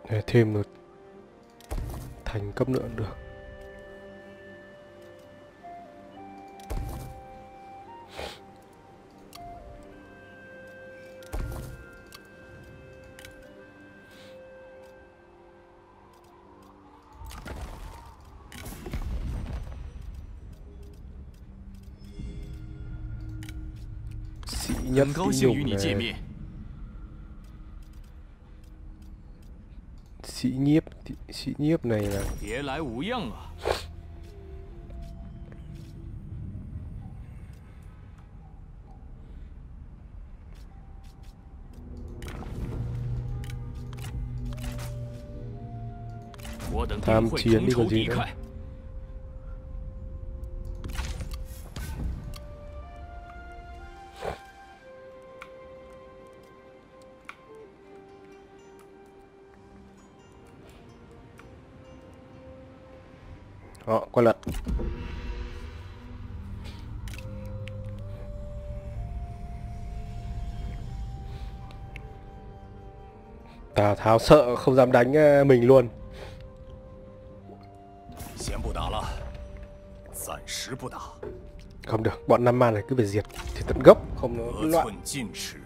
Để thêm một thành cấp nữa cũng được. Sĩ nhất 很高 sĩ 兴与 nhục 你见 này, 面。 sĩ nhiếp, sĩ nhiếp này là 别来无恙啊！ 我等定 tham 会 chiến 同 đi 仇 còn gì 敌 nữa. 忾。 Đó, qua lật. Tào Tháo sợ không dám đánh uh, mình luôn. 先不打了，暂时不打， Không được, bọn Nam Man này cứ phải diệt thì tận gốc, không nó 得 loạn. 寸进尺。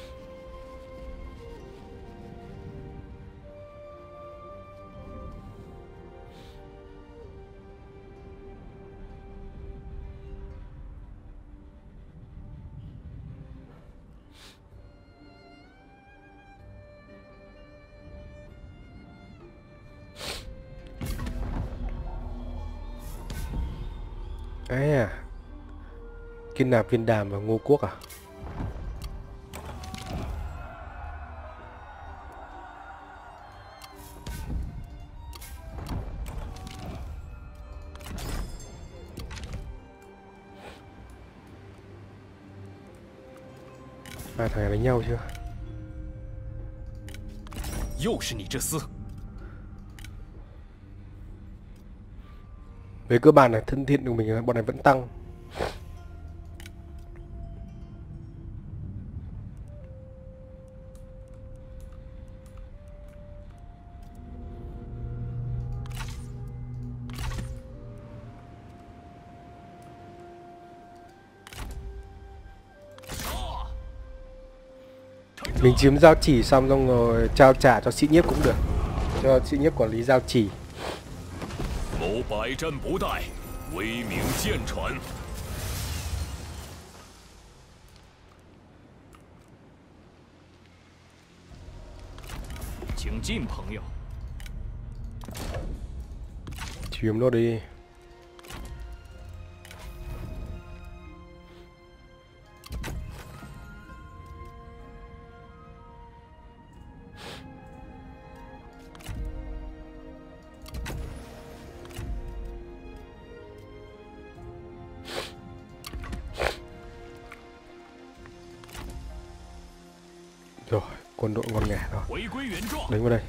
Ấy à, Kiên Nạp, Viên Đàm và Ngô Quốc à? Hai thằng này đánh nhau chưa? 又是你这厮！ Về cơ bản là thân thiện của mình, bọn này vẫn tăng. Mình chiếm giao chỉ xong xong rồi trao trả cho sĩ nhiếp cũng được, cho sĩ nhiếp quản lý giao chỉ. 谋百战不殆，威名渐传。请进，朋友。 Chiếm nó đi. Rồi, quân đội ngon nghẻ rồi. 回归原状。 Đánh vào đây.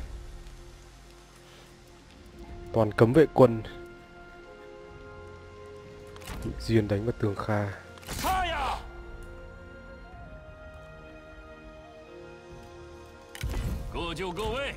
Toàn cấm vệ quân. Duyên đánh vào tường Kha. 杀呀！各就各位。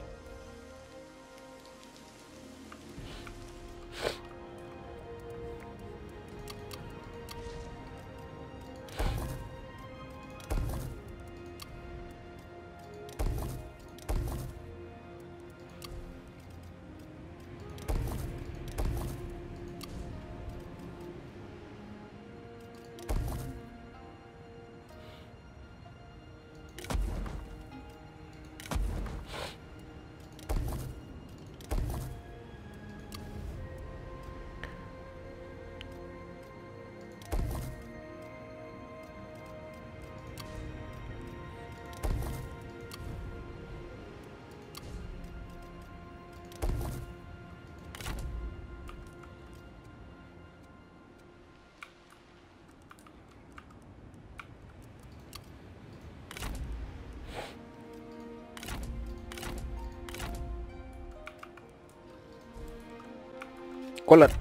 Có lật.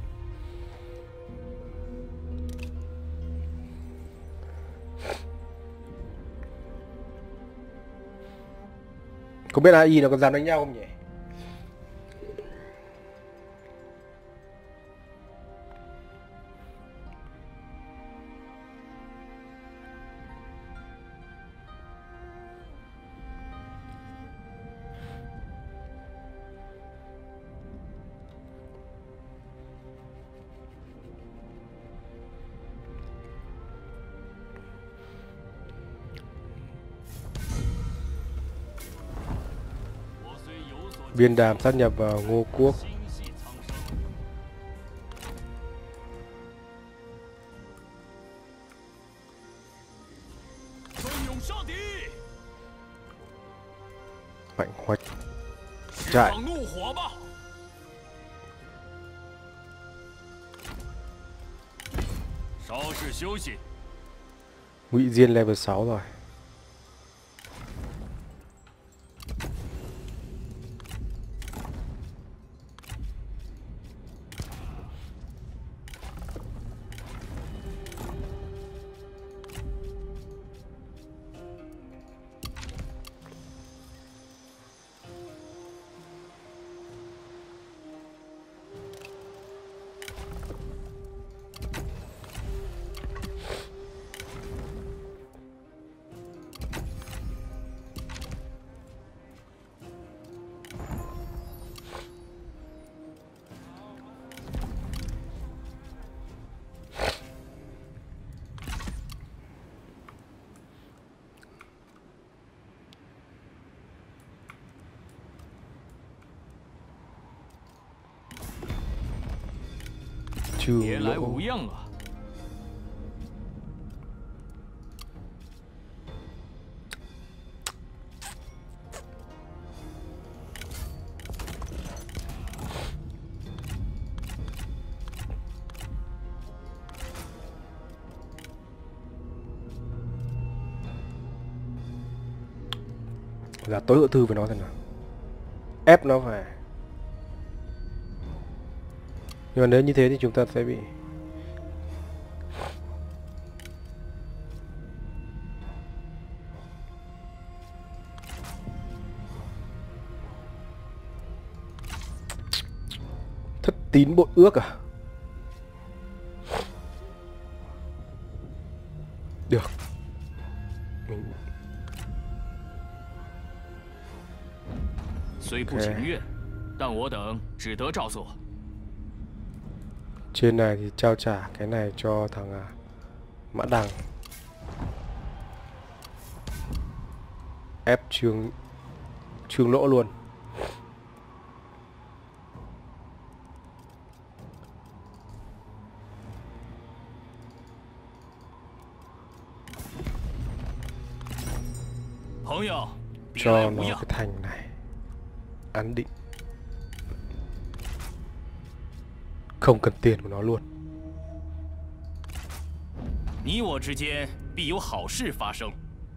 Không biết a i nó còn dám đánh nhau không nhỉ? Viên đàm sát nhập vào Ngô Quốc. Mạnh hoạch trại. Ngụy Diên level sáu rồi. Trường Lỗ. Là tối hậu thư với nó thế nào, ép nó phải. Nhưng mà nếu như thế thì chúng ta sẽ bị thất tín bội ước à? Được. Mình... 虽不情愿，但我等只得照做。 Trên này thì trao trả cái này cho thằng à, Mã Đằng. Ép Trương Trương Lỗ luôn. Cho nó cái thành này an định. Không cần tiền của nó luôn. 你我之间必有好事发生。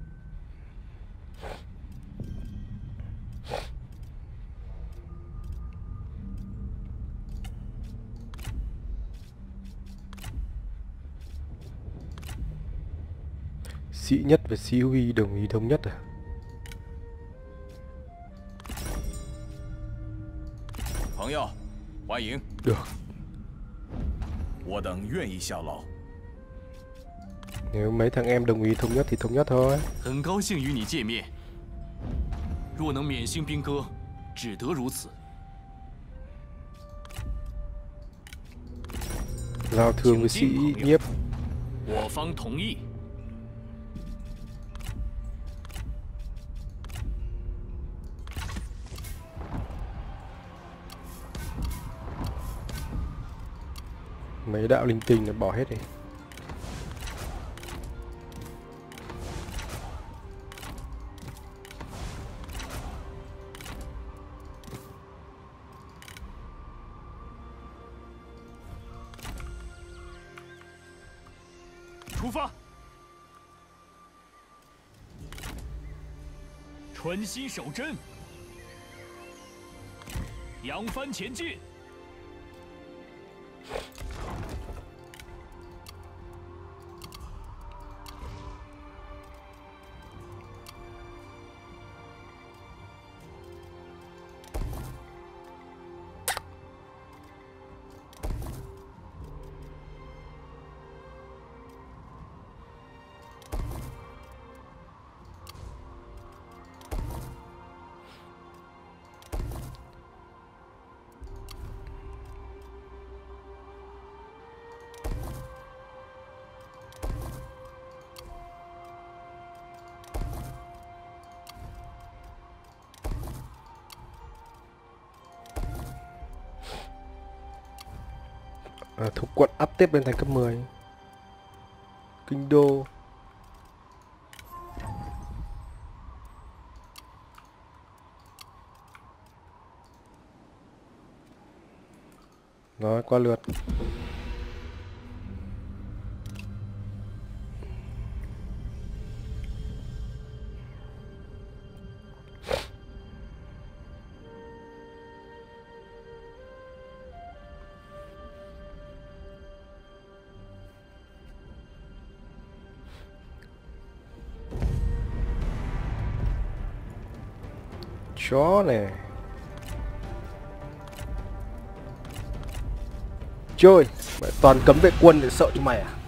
Sĩ Nhất và Sĩ Huy đồng ý thống nhất à? Được. Nếu mấy thằng em đồng ý thống nhất thì thống nhất thôi. 很高兴与你见面。若能免兴兵戈，只得如此。 Giao thương với Sĩ Nhiếp. 我方同意。 Mấy đạo linh tinh là bỏ hết đi. Xuất phát. 春心守阵，扬帆前进。 À, thuộc quận up tiếp lên thành cấp mười. Kinh đô. Rồi, qua lượt. Chó này. Chơi, mày toàn cấm vệ quân để sợ cho mày à?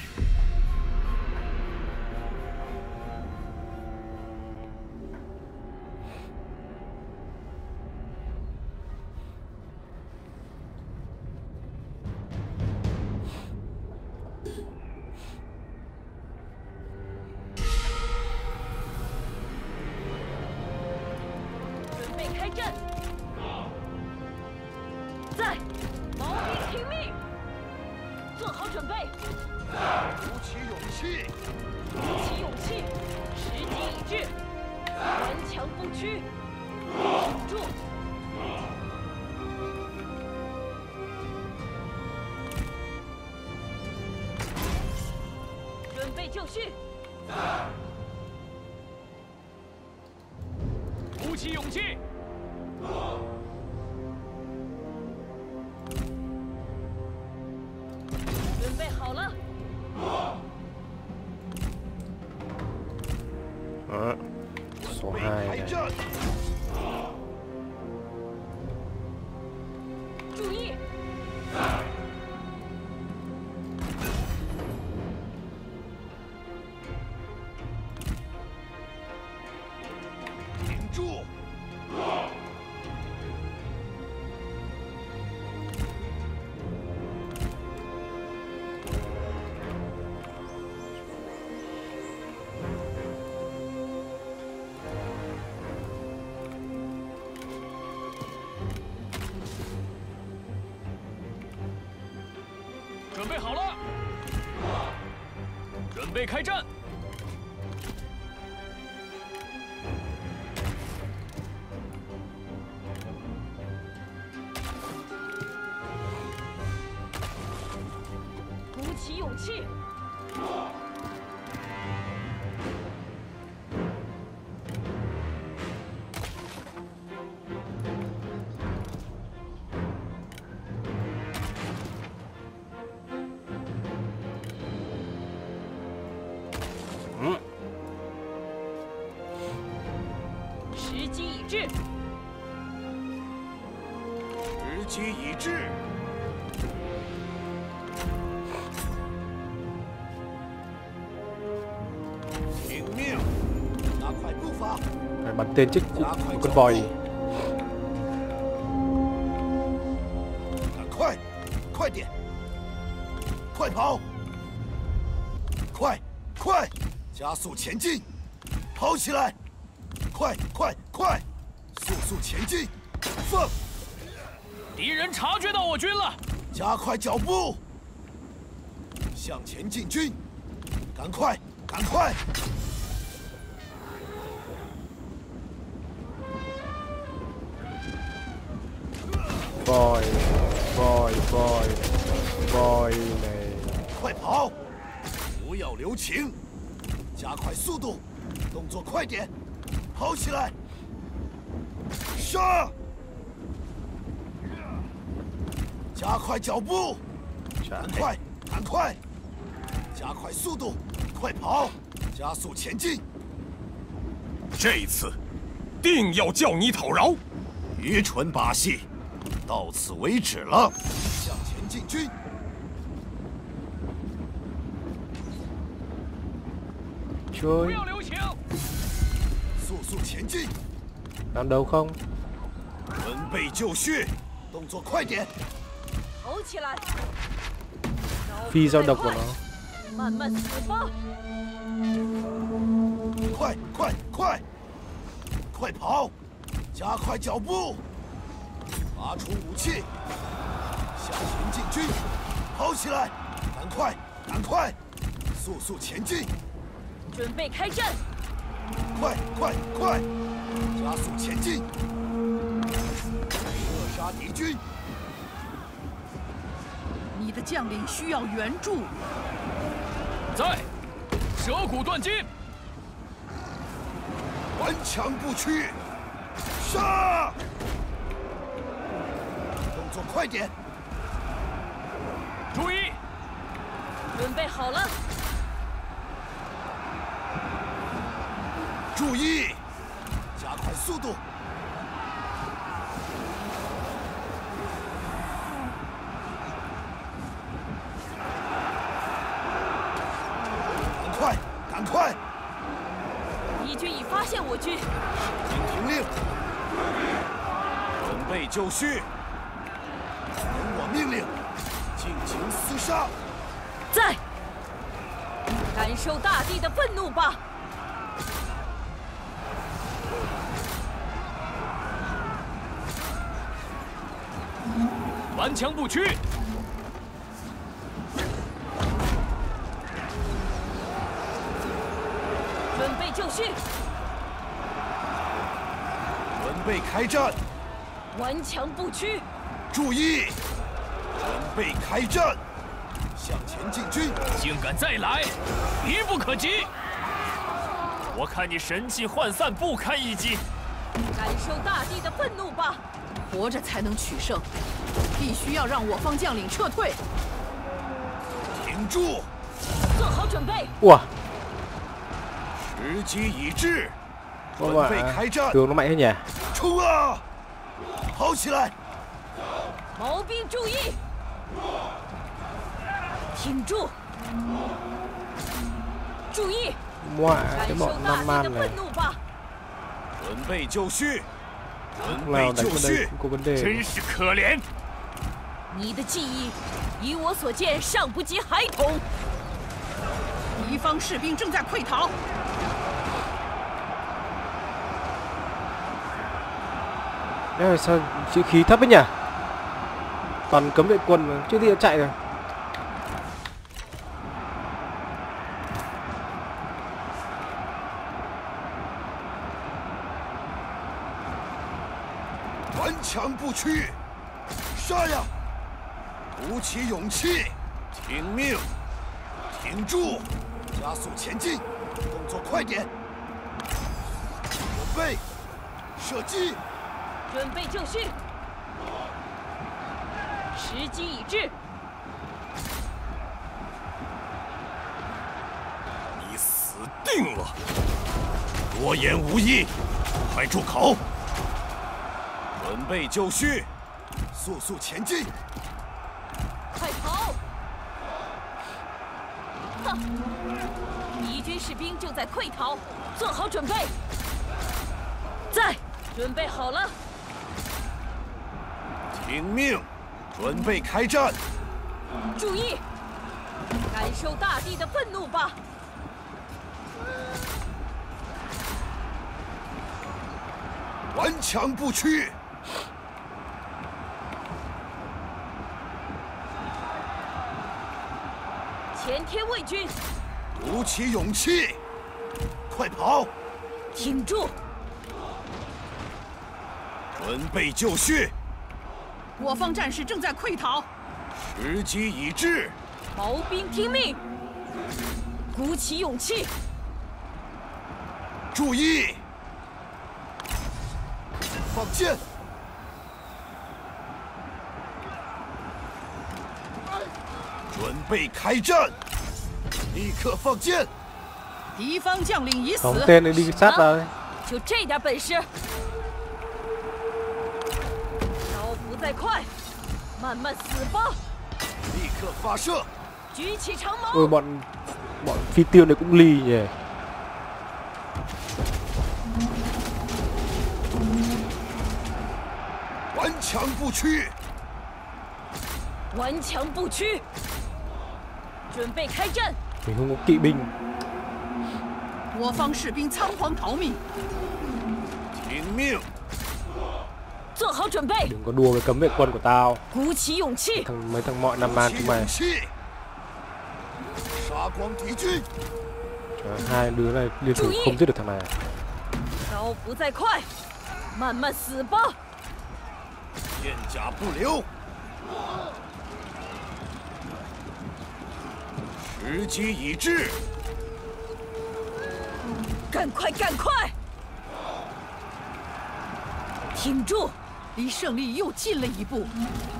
Đó. Số hai này. 准备好了，准备开战。 鼓起勇气。 时机已至。 时机已至。听命，加快步伐。 Phải bắn tên chiếc cụ con bò gì. 赶快，快点，快跑，快快，加速前进，跑起来！ 快快快，速速前进！放！ 敌人察觉到我军了， 加快脚步，向前进军！赶快，赶快！ Boy boy boy boy này. 快跑！不要留情，加快速度，动作快点！ 跑起来！杀！加快脚步，赶快，赶快！加快速度，快跑！加速前进！ 这一次，定要叫你讨饶！ 愚蠢把戏，到此为止了。向前进军！ 不要留情！ 速速前进！ Làm đâu không? 准备就绪，动作快点！ 跑起来！ Phi giao độc của nó. 慢慢死吧！ 快快快！快跑！加快脚步！拔出武器，向前进军！ 跑起来！赶快，赶快，速速前进！ 准备开战！ 快快快，加速前进！扼杀敌军！ 你的将领需要援助。 在，蛇骨断金！ 顽强不屈！杀！动作快点！ 注意！ 准备好了！ 注意！加快速度！赶快，赶快！ 敌军已发现我军， 听听令，准备就绪。听我命令，尽情厮杀！ 在，感受大地的愤怒吧！ 顽强不屈！ 准备就绪！ 准备开战！ 顽强不屈！ 注意！准备开战！向前进军！ 竟敢再来，一不可及！我看你神气涣散，不堪一击！ 感受大地的愤怒吧！ 活着才能取胜，必须要让我方将领撤退。 停住！ 做好准备！ 哇, 时机已至， Có 准备 mà 开战！ Cường nó mạnh thế nhỉ? 冲啊！跑起来！ 毛兵注意！挺住！注意！ Ngoạ 感 cái 受 bọn 大 man 地 man 的 này 愤怒吧！ 准备就绪！准 Lúc 备 nào đánh 就 vào đây 绪！ cũng có vấn đề. 真是可怜！ 你的技艺，以我所见，尚不及孩童。 敌方士兵正在溃逃。 Thế sao chữ khí thấp ấy nhỉ? Toàn cấm vệ quân mà, trước tiên chạy rồi. 顽强不屈，杀呀！鼓起勇气，听命，挺住，加速前进，动作快点，准备，射击！ 准备就绪，时机已至。 你死定了！多言无益，快住口！准备就绪，速速前进！ 快跑！哼！敌军士兵正在溃逃，做好准备。在，准备好了。 听命，准备开战！ 注意，感受大地的愤怒吧！ 顽强不屈！ 前天卫军， 鼓起勇气，快跑！ 挺住！ 准备就绪！ 我方战士正在溃逃， 时机已至， 毛兵听命，鼓起勇气， 注意！放箭！准备开战！立刻放箭！ 敌方将领已死。 Phóng tên này đi sát vào đây. 就这点本事，招不在快，慢慢死吧！ 立刻发射！ 举起长矛！ Ôi bọn bọn phi tiêu này cũng lì nhỉ. 顽强不屈！ 顽强不屈！准备开战！ Mình không có kỵ binh. 我方士兵仓皇逃命， 听命！ 做好准备， Đừng có đùa với cấm vệ quân của tao. 鼓起勇气， Thằng mấy thằng mọi năm man chúng mày. 杀光敌军， Trời, hai đứa này liên thủ không giết được thằng này. 刀不在快，慢慢死吧。 片甲不留。时机已至， 赶快，赶快！挺住， 离胜利又近了一步。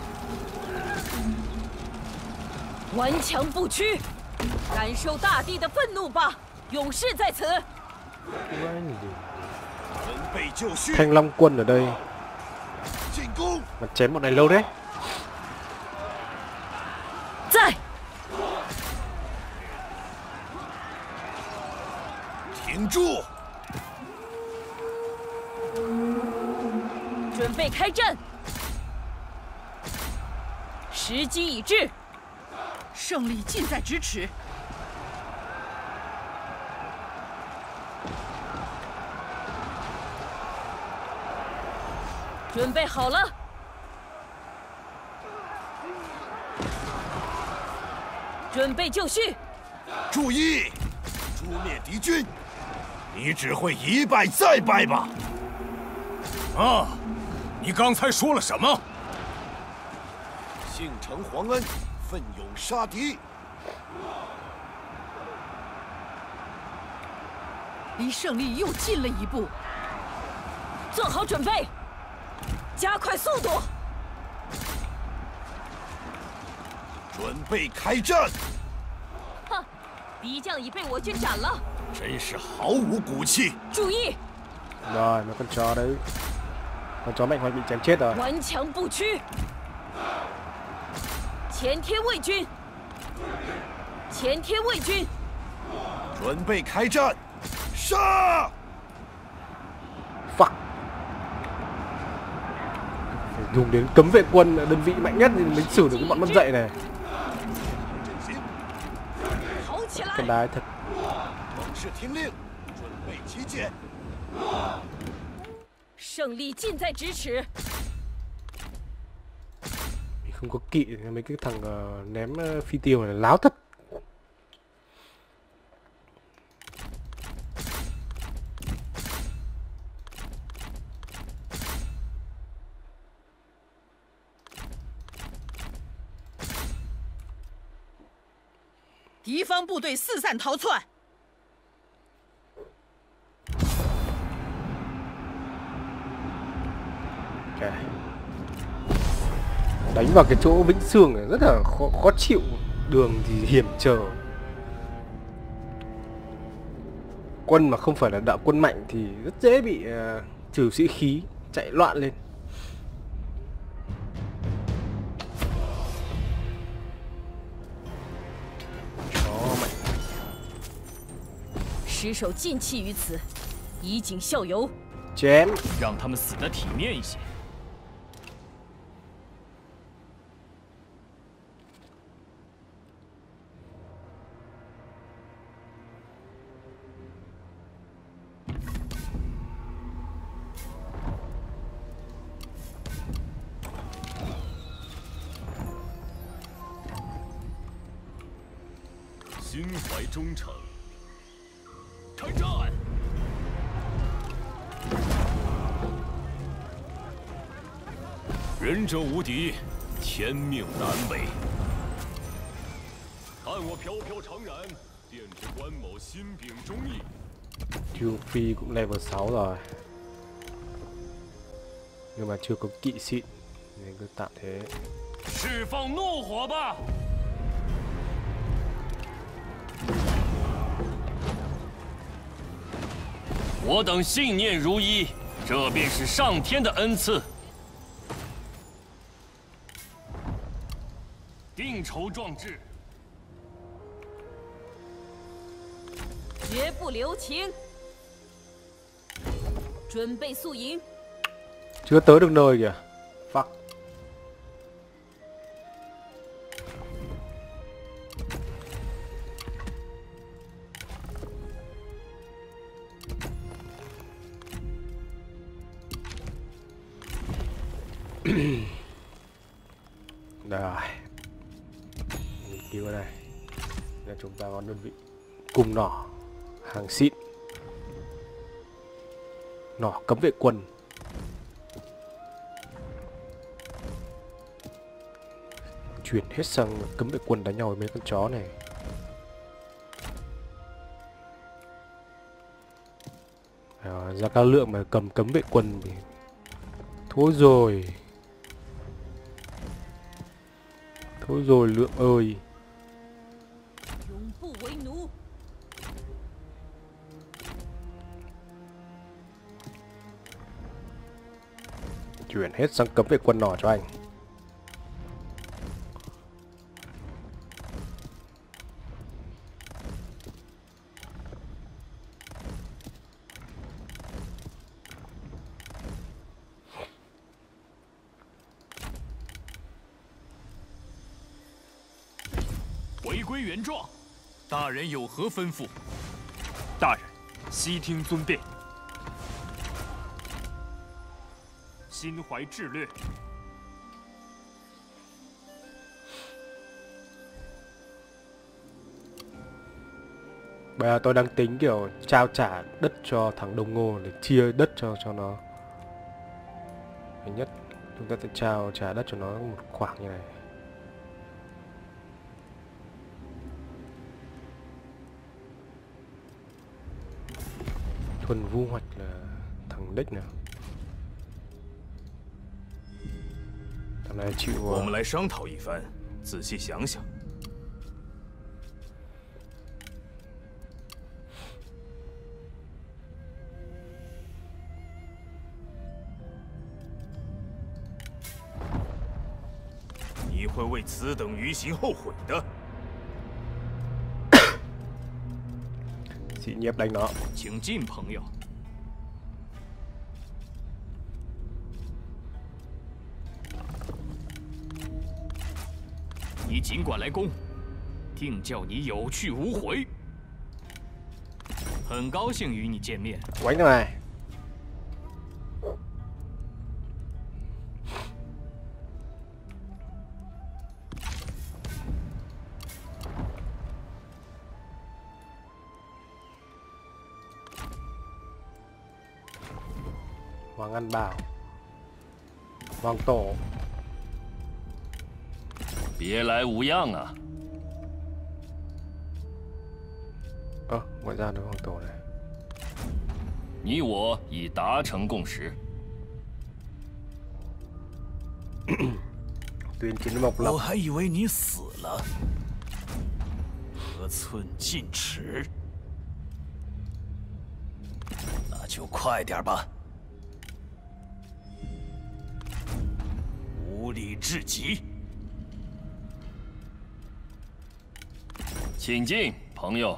顽强不屈，感受大地的愤怒吧！勇士在此， 准备就绪， Thanh Long quân ở đây 进攻， mà chém bọn này lâu đấy. 在， 挺住， 准备开战，时机已至， 胜利近在咫尺。 准备好了，准备就绪， 注意，诛灭敌军，你只会一败再败吧？ 啊！你刚才说了什么？ 幸承皇恩，奋勇杀敌， 离胜利又近了一步。 做好准备，加快速度， 准备开战， 哼，敌将已被我军斩了， 真是毫无骨气。 注意， Rồi mấy con chó đấy. Con chó mạnh hoạch bị chém chết rồi. 顽强不屈，前天卫军，前天卫军， 准备开战，杀！ Fuck. Phải dùng đến cấm vệ quân là đơn vị mạnh nhất thì mới xử được cái bọn mất dạy này. 跑起 Cái 来！ đái thật. 猛士听令，准备集结。 胜利近在咫尺， Mình không có kỵ mấy cái thằng uh, ném uh, phi tiêu này láo thật. 敌方部队四散逃窜， Okay. Đánh vào cái chỗ vĩnh xương này rất là khó, khó chịu. Đường thì hiểm trở. Quân mà không phải là đạo quân mạnh thì rất dễ bị uh, trừ sĩ khí, chạy loạn lên. Chó mạnh. 尸首尽弃于此，以儆效尤。 Chém. 让他们死得体面一些。 心怀忠诚，开战！仁者无敌，天命难违。看我飘飘长髯，电指关某心秉忠义。 Chu Phi cũng level sáu rồi. Nhưng mà chưa có kỵ xịn nên cứ tạm thế. 释放怒火吧！ 我等信念如一，这便是上天的恩赐。定筹壮志， 绝不留情，准备宿营。 Chưa tới được nơi kìa. Fuck. Rồi. Nghiên cứu này. Là chúng ta có đơn vị cung nỏ hàng xịn. Nỏ cấm vệ quân. Chuyển hết sang cấm vệ quân đánh nhau với mấy con chó này. À, ra cao lượng mà cầm cấm vệ quân thì thôi rồi. Thôi rồi Lượng ơi. Chuyển hết sang cấm vệ quân nỏ cho anh. 大人有何吩咐？大人，悉听尊便。心怀志略。 Bây giờ tôi đang tính kiểu trao trả đất cho thằng Đông Ngô để chia đất cho cho nó. Thứ nhất, chúng ta sẽ trao trả đất cho nó một khoảng như này. Thuần vu hoạch là thằng Đích nào. Thằng này chịu. 我们来商讨一番，仔细想想。你会为此等愚行后悔的。 Sĩ nhiếp đánh nó. 请进，朋友。你尽管来攻，定叫你有去无回。很高兴与你见面。 Quánh cái này. Hoàng An Bảo, Hoàng Tổ. 别来无恙啊！ Ơ, à, ngoại giao được Hoàng Tổ này. 你我已达成共识。 Tuyên chiến Mộc Lập. 我还以为你死了。得寸进尺，那就快点吧。 无礼至极， 请进，朋友。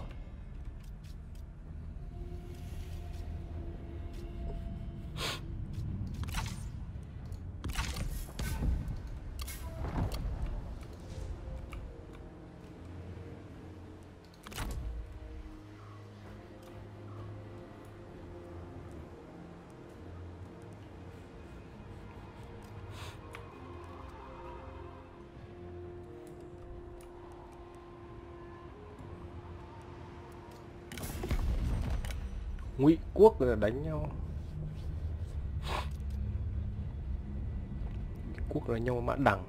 Ngụy Quốc là đánh nhau. Ngụy Quốc là nhau Mã Đằng.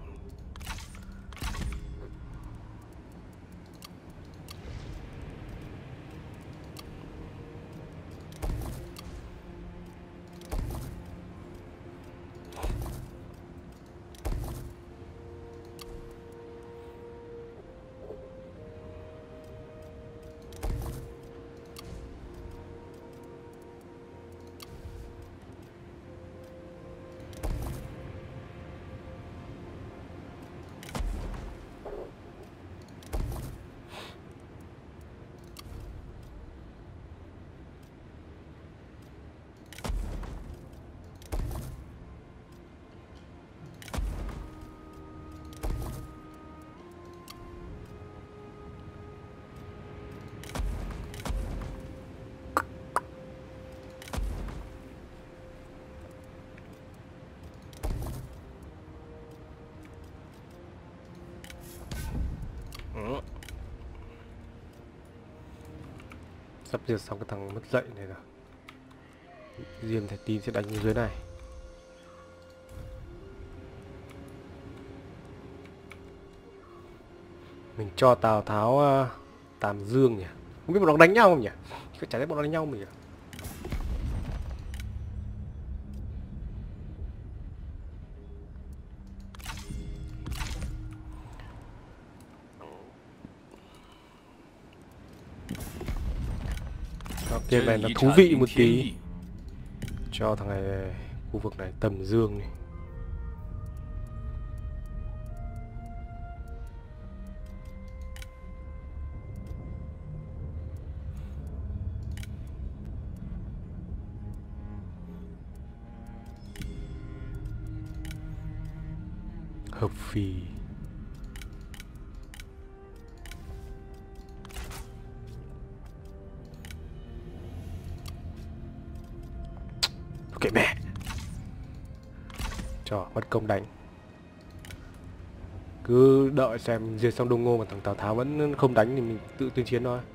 Ừ. Sắp diệt xong cái thằng mất dậy này rồi. Diêm Thạch Tín sẽ đánh dưới này. Mình cho Tào Tháo uh, Tàm Dương nhỉ. Không biết bọn nó đánh nhau không nhỉ? Chả thấy bọn nó đánh nhau mình à? Game này nó thú vị một tí. Cho thằng này khu vực này tầm dương này. Hợp phì. Ok mẹ. Cho mất công đánh. Cứ đợi xem diệt xong Đông Ngô mà thằng Tào Tháo vẫn không đánh thì mình tự tuyên chiến thôi.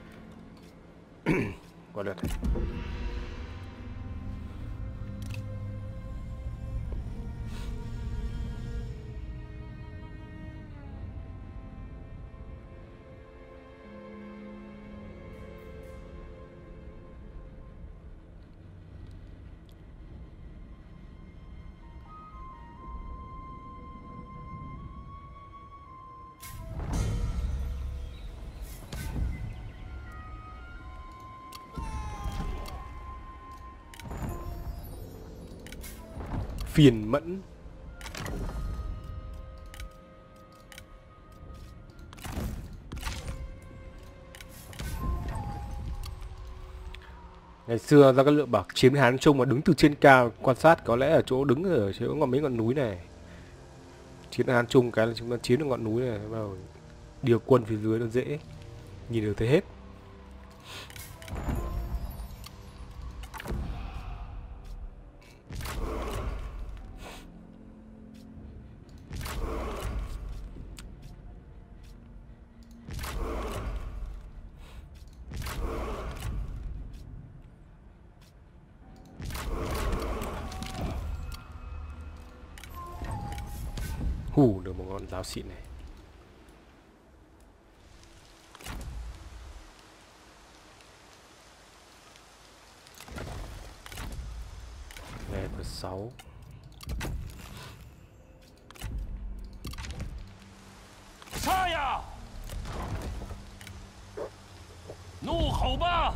Qua lượt. Phiền mẫn. Ngày xưa ra các lượng bảo chiếm Hán Trung mà đứng từ trên cao quan sát, có lẽ ở chỗ đứng ở chỗ ngọn mấy ngọn núi này. Chiến Hán Trung cái là chúng ta chiếm được ngọn núi này, vào điều quân phía dưới nó dễ nhìn được thấy hết. Hù được một ngọn giáo xịn này. Level sáu. Xa ya! Nụ khẩu ba!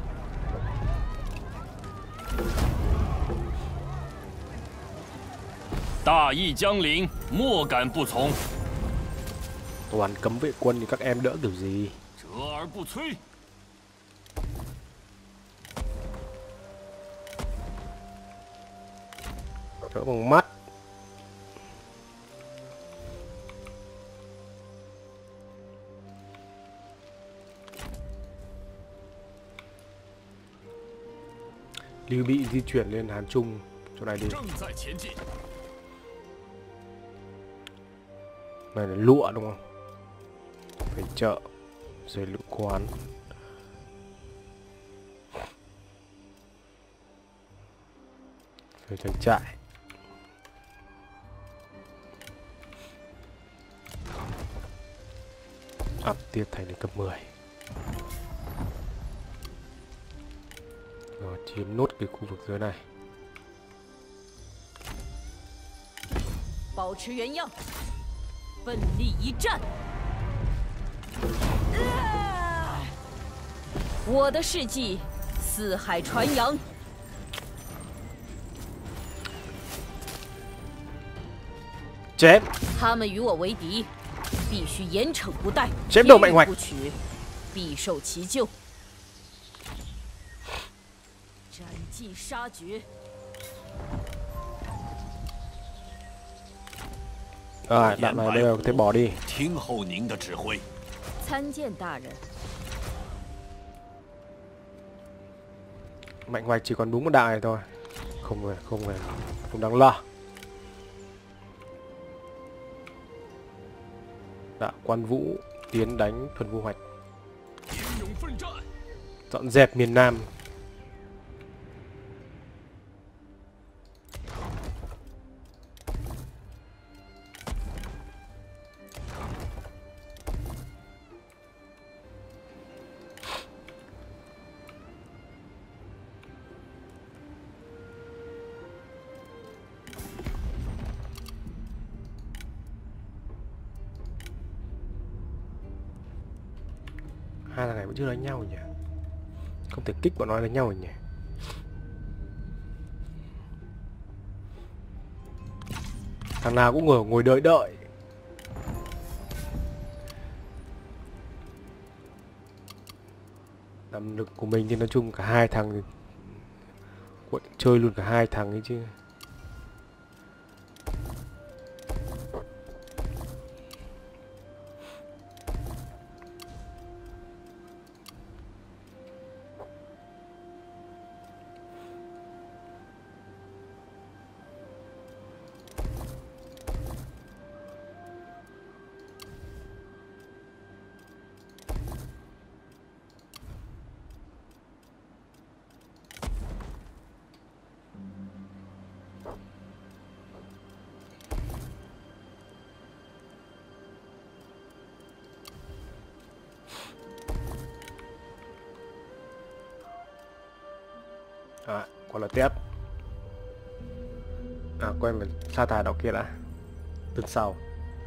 Đa Yi Giang Lĩnh,莫敢不从. Toàn cấm vệ quân thì các em đỡ kiểu gì? Trở而不摧. Đỡ bằng mắt. Lưu Bị di chuyển lên Hán Trung chỗ này đi. Này là lụa đúng không? Phải chợ rồi lựa quán. Rồi trang trại. Áp tiết thành đến cấp mười. Rồi chiếm nốt cái khu vực dưới này. Bảo trì原样，奋力一战。我的事迹四海传扬。 Chém. 他们与我为敌，必须严惩不贷。 Chém đầu mạnh hoạch. 不取，必受其咎。斩尽杀绝。 Rồi, đoạn này đều có thể bỏ đi. 听候您的指挥。 参见大人。 Mạnh hoạch chỉ còn đúng một đạo này thôi. Không phải, không phải, không đáng lo. Đạo Quan Vũ tiến đánh Thuần Vu Hoạch, dọn dẹp miền Nam. Hai thằng này vẫn chưa đánh nhau nhỉ? Không thể kích bọn nó đánh nhau nhỉ? Thằng nào cũng ngồi ngồi đợi đợi. Tầm lực của mình thì nói chung cả hai thằng thì quậy chơi luôn cả hai thằng ấy chứ. À, còn là tiếp. À, quên phải sa thải đảo kia đã. Tuần sau.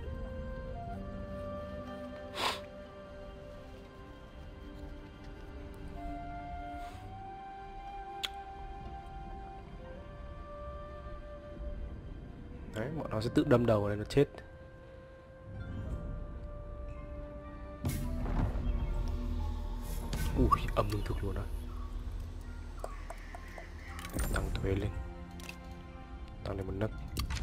Đấy, bọn nó sẽ tự đâm đầu này nó chết. Ui, âm lương thực luôn đó. Tăng thuế lên, tăng lên một nấc.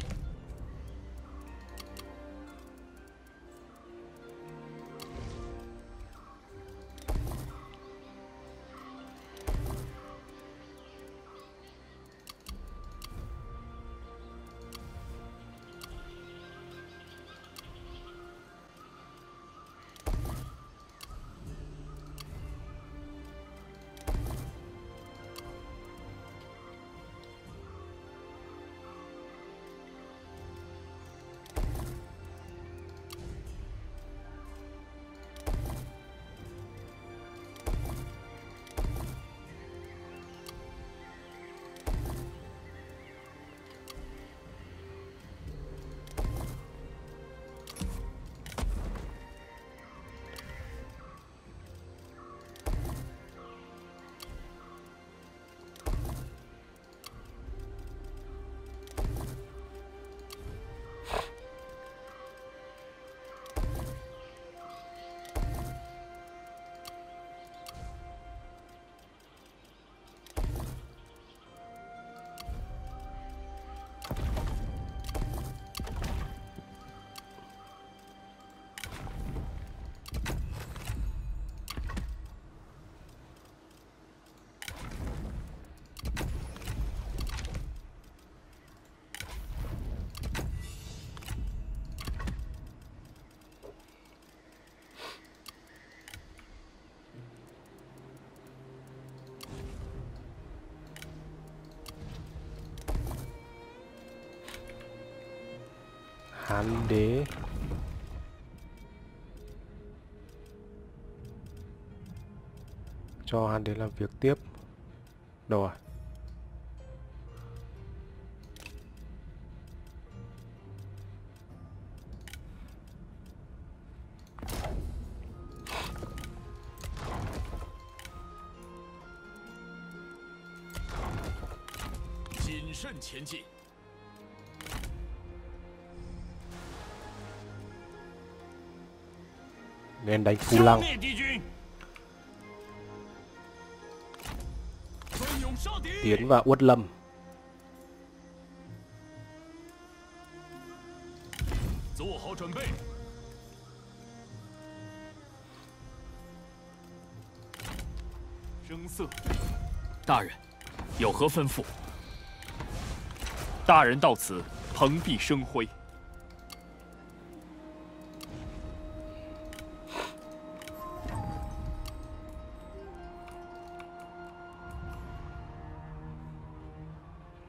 Hán đế cho Hán đế làm việc tiếp. Đâu à? Nên đánh Phù Lăng. Tiến vào Uất Lâm. Đại人，有何吩咐？大人到此，蓬荜生辉。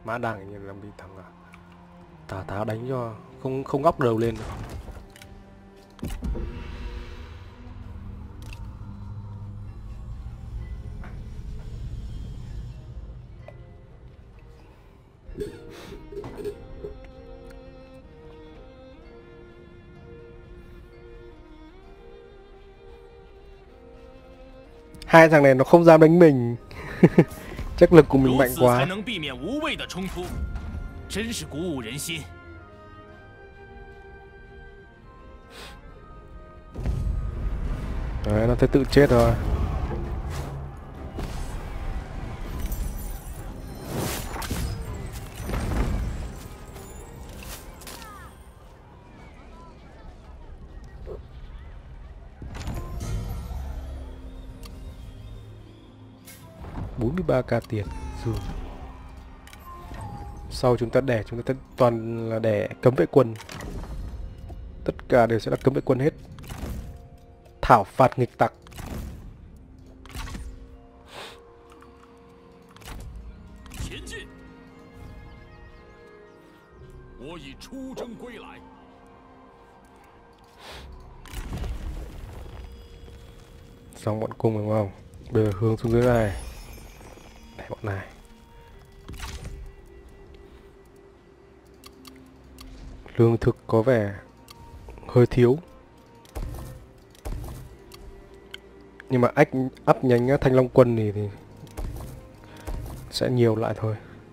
Mã Đằng như là bị thằng à, Tào Tháo đánh cho không không ngóc đầu lên. Hai thằng này nó không dám đánh mình. Chắc lực của mình 如 mạnh 此才 quá. 能避免无谓的冲突，真是鼓舞人心。 Đấy, nó thấy tự chết rồi. bốn mươi ba k tiền. Dù. Sau chúng ta đẻ, chúng ta toàn là đẻ cấm vệ quân. Tất cả đều sẽ là cấm vệ quân hết. Thảo phạt nghịch tặc. 前进！我已出征归来。 Xong bọn cung đúng không? Bây giờ hướng xuống dưới này. Để bọn này. Lương thực có vẻ hơi thiếu. Nhưng mà ách ấp nhánh Thanh Long quân thì, thì sẽ nhiều lại thôi.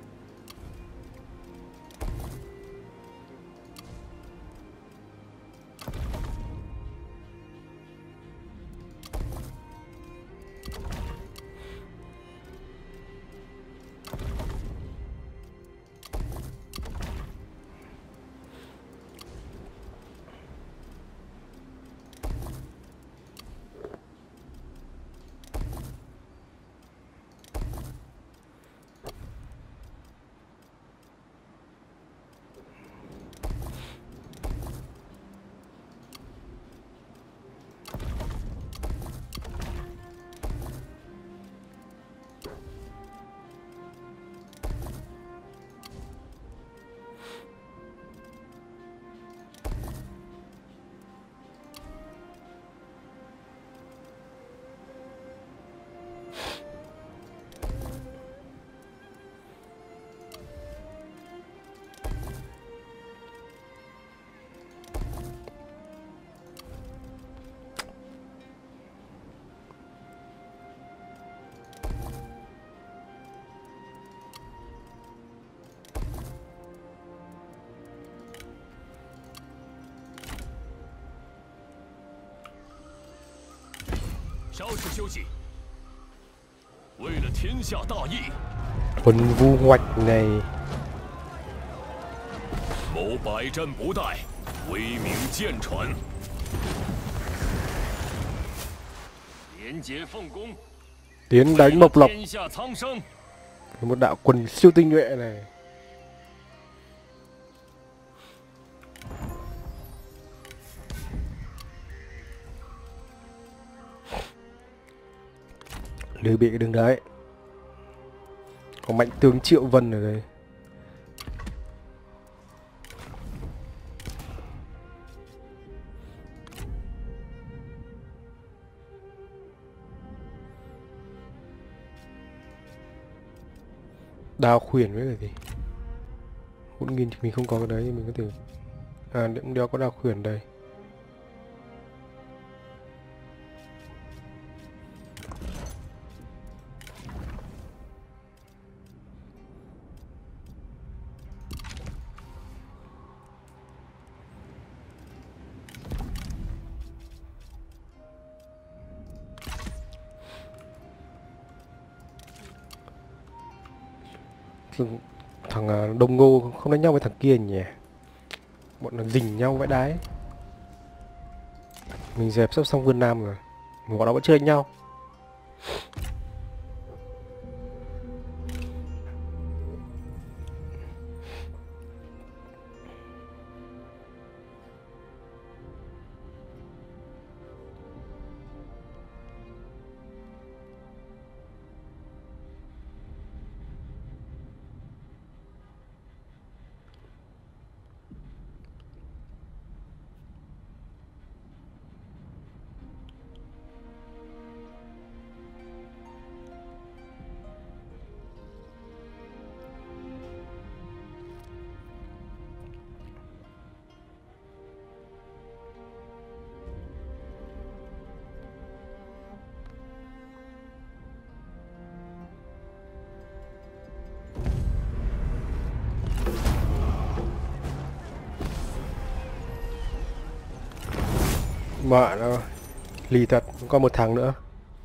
稍事休息。为了天下大义， Quân vu hoạch này 谋百战不殆，威名渐传。廉洁奉公， tiến đánh Mộc Lộc. 天下苍生。 Một đạo quân siêu tinh nhuệ này. Lưu Bị đứng đấy. Có mạnh tướng Triệu Vân ở đây. Đao khuyển với cái gì? Hỗn nghìn thì mình không có cái đấy nhưng mình có thể. À, cũng đeo có đao khuyển đây. Thằng Đông Ngô không đánh nhau với thằng kia nhỉ? Bọn nó rình nhau vãi đái. Mình dẹp sắp xong Vân Nam rồi. Bọn nó vẫn chưa đánh nhau. Mẹ nó lì thật, còn một thằng nữa.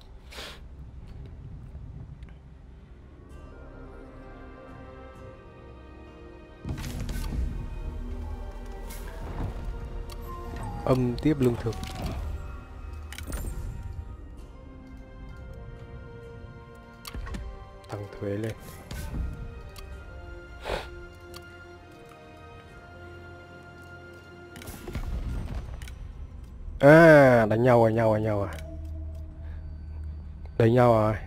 Âm tiếp lương thực. Tăng thuế lên. À, đánh nhau à, nhau à, nhau à. Đánh nhau à.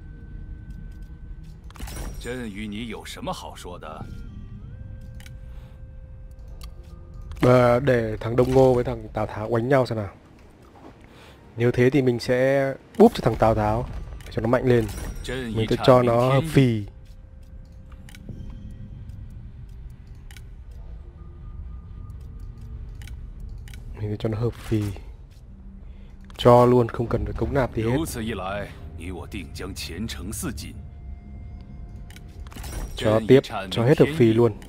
朕与你有什么好说的？ Và để thằng Đông Ngô với thằng Tào Tháo đánh nhau xem nào. Nếu thế thì mình sẽ búp cho thằng Tào Tháo để cho nó mạnh lên. Mình sẽ cho nó hợp phì. Mình sẽ cho nó hợp phì. Cho luôn, không cần phải cống nạp gì hết. Cho tiếp, cho hết hợp phì luôn.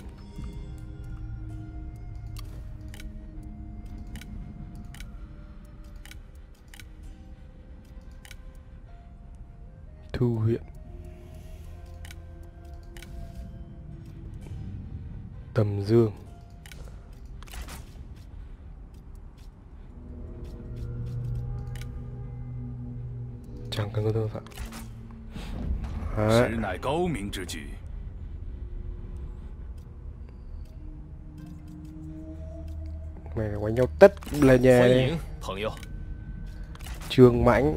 Thu huyện. Tầm Dương. Chẳng cần có thương phạm. Đấy. Mày quánh nhau tất là nhà đi. Trương Mãnh.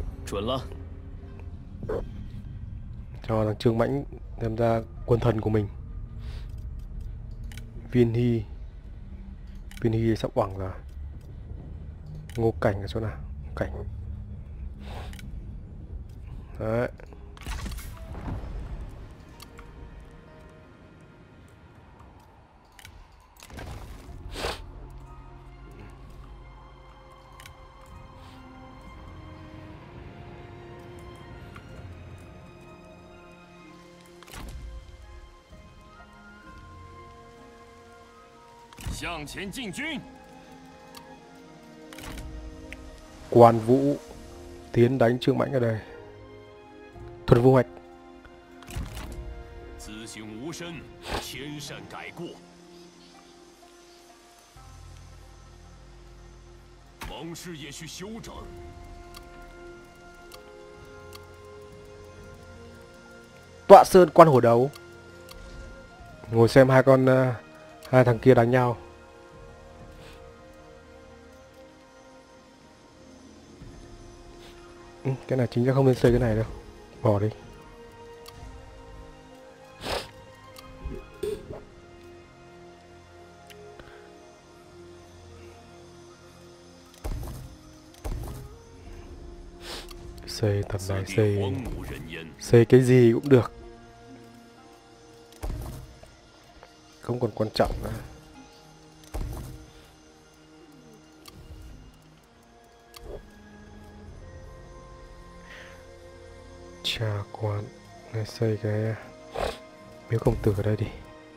Cho thằng Trương Mãnh tham gia quân thần của mình. Viên Hy. Viên Hy sắp oảng rồi. Ngô Cảnh ở chỗ nào? Cảnh. Đấy. Quan Vũ tiến đánh Trương Mãnh ở đây. Thuật vô hoạch. Tọa Sơn Quan Hổ Đấu. Ngồi xem hai con uh, hai thằng kia đánh nhau. Ừ, cái này chính ra không nên xây cái này đâu. Bỏ đi. Xây tầm này xây xây cái gì cũng được, không còn quan trọng nữa. Trà quán này xây cái miếu công tử ở đây đi.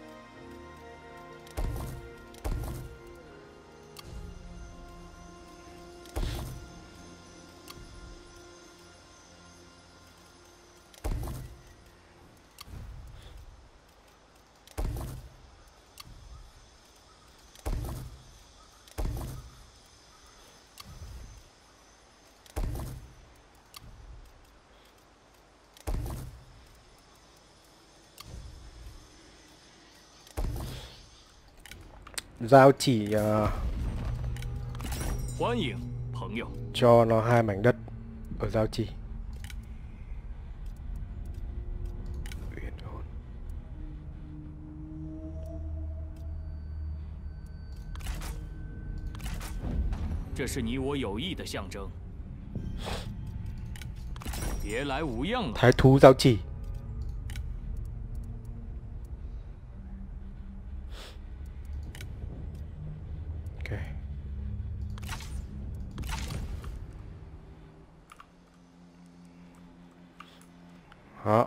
Giao chỉ uh, cho nó hai mảnh đất ở giao chỉ. Thái thú giao chỉ. Đó.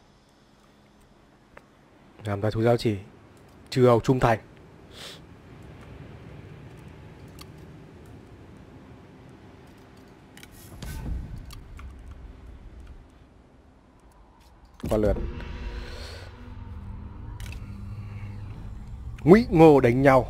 Làm thái thú giao chỉ. Trừ hầu trung thành. Qua lượt. Ngụy Ngô đánh nhau.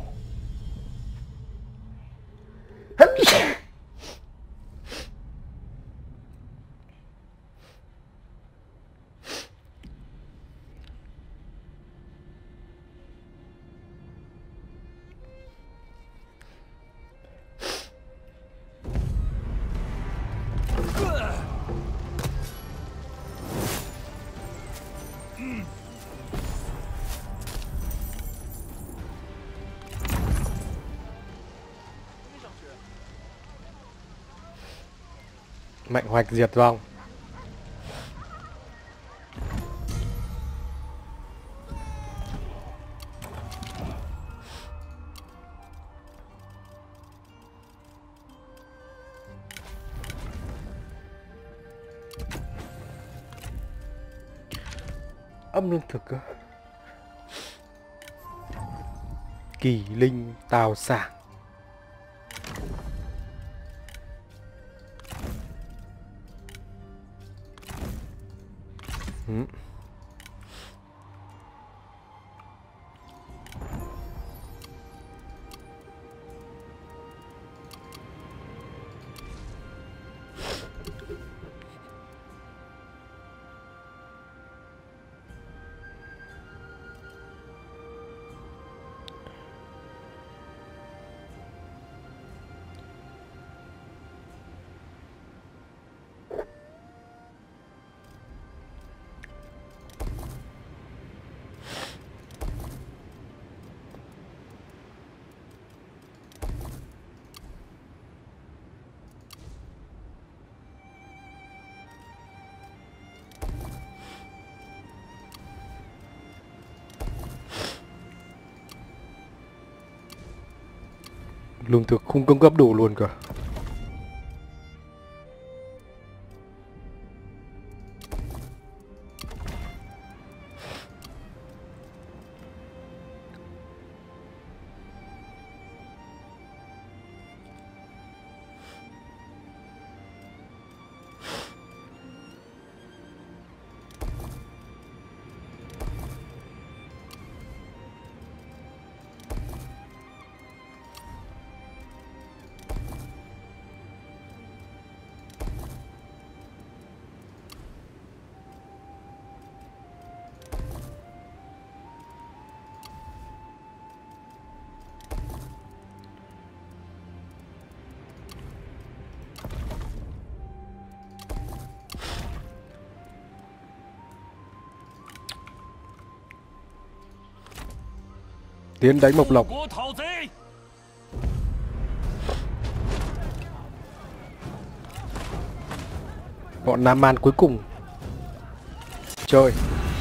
Mạnh hoạch diệt vong. Âm lương thực cơ. Kỳ linh tào sảng. Ừ. Lương thực không cung cấp đủ luôn cả. Tiến đánh Mộc Lộc. Bọn Nam Man cuối cùng. Chơi.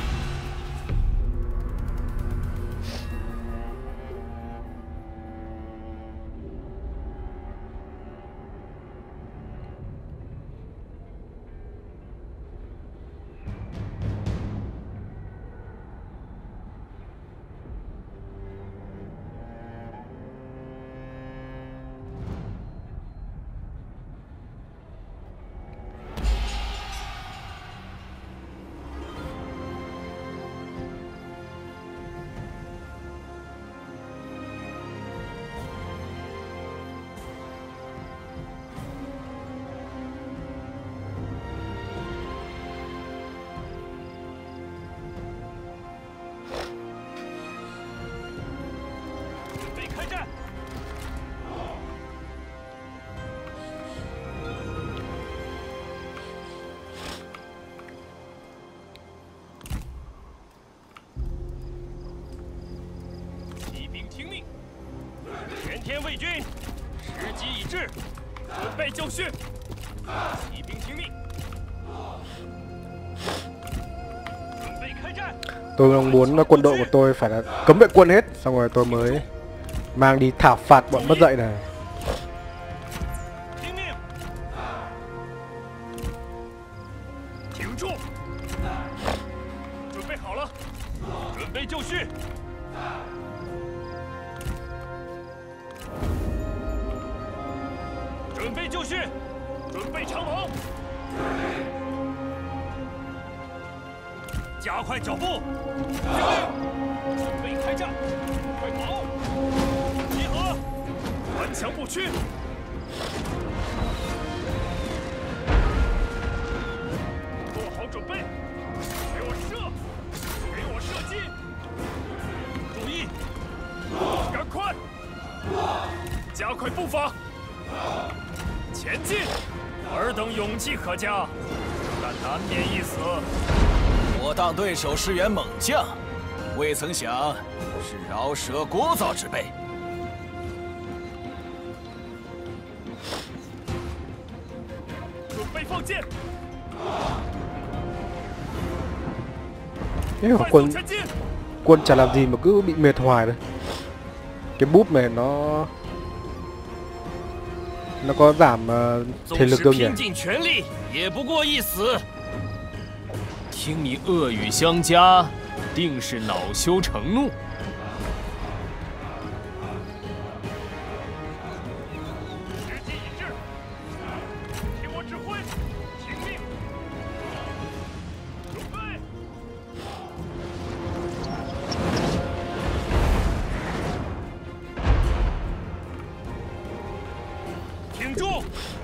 Tôi mong muốn quân đội của tôi phải là cấm vệ quân hết, xong rồi tôi mới mang đi thảo phạt bọn mất dạy này. 加快脚步！准备开战！快跑！集合！顽强不屈！做好准备！给我射！给我射击！注意！赶快！加快步伐！前进！尔等勇气可嘉，但难免一死。 我当对手是员猛将，未曾想是饶舌聒噪之辈。 准备放箭！ Cái hỏa quân quân chả làm gì mà cứ bị mệt hoài đấy. Cái búp này nó nó có giảm uh, thể lực đâu nhỉ? 听你恶语相加，定是恼羞成怒。时机已至，听我指挥，听命，准备。 挺住！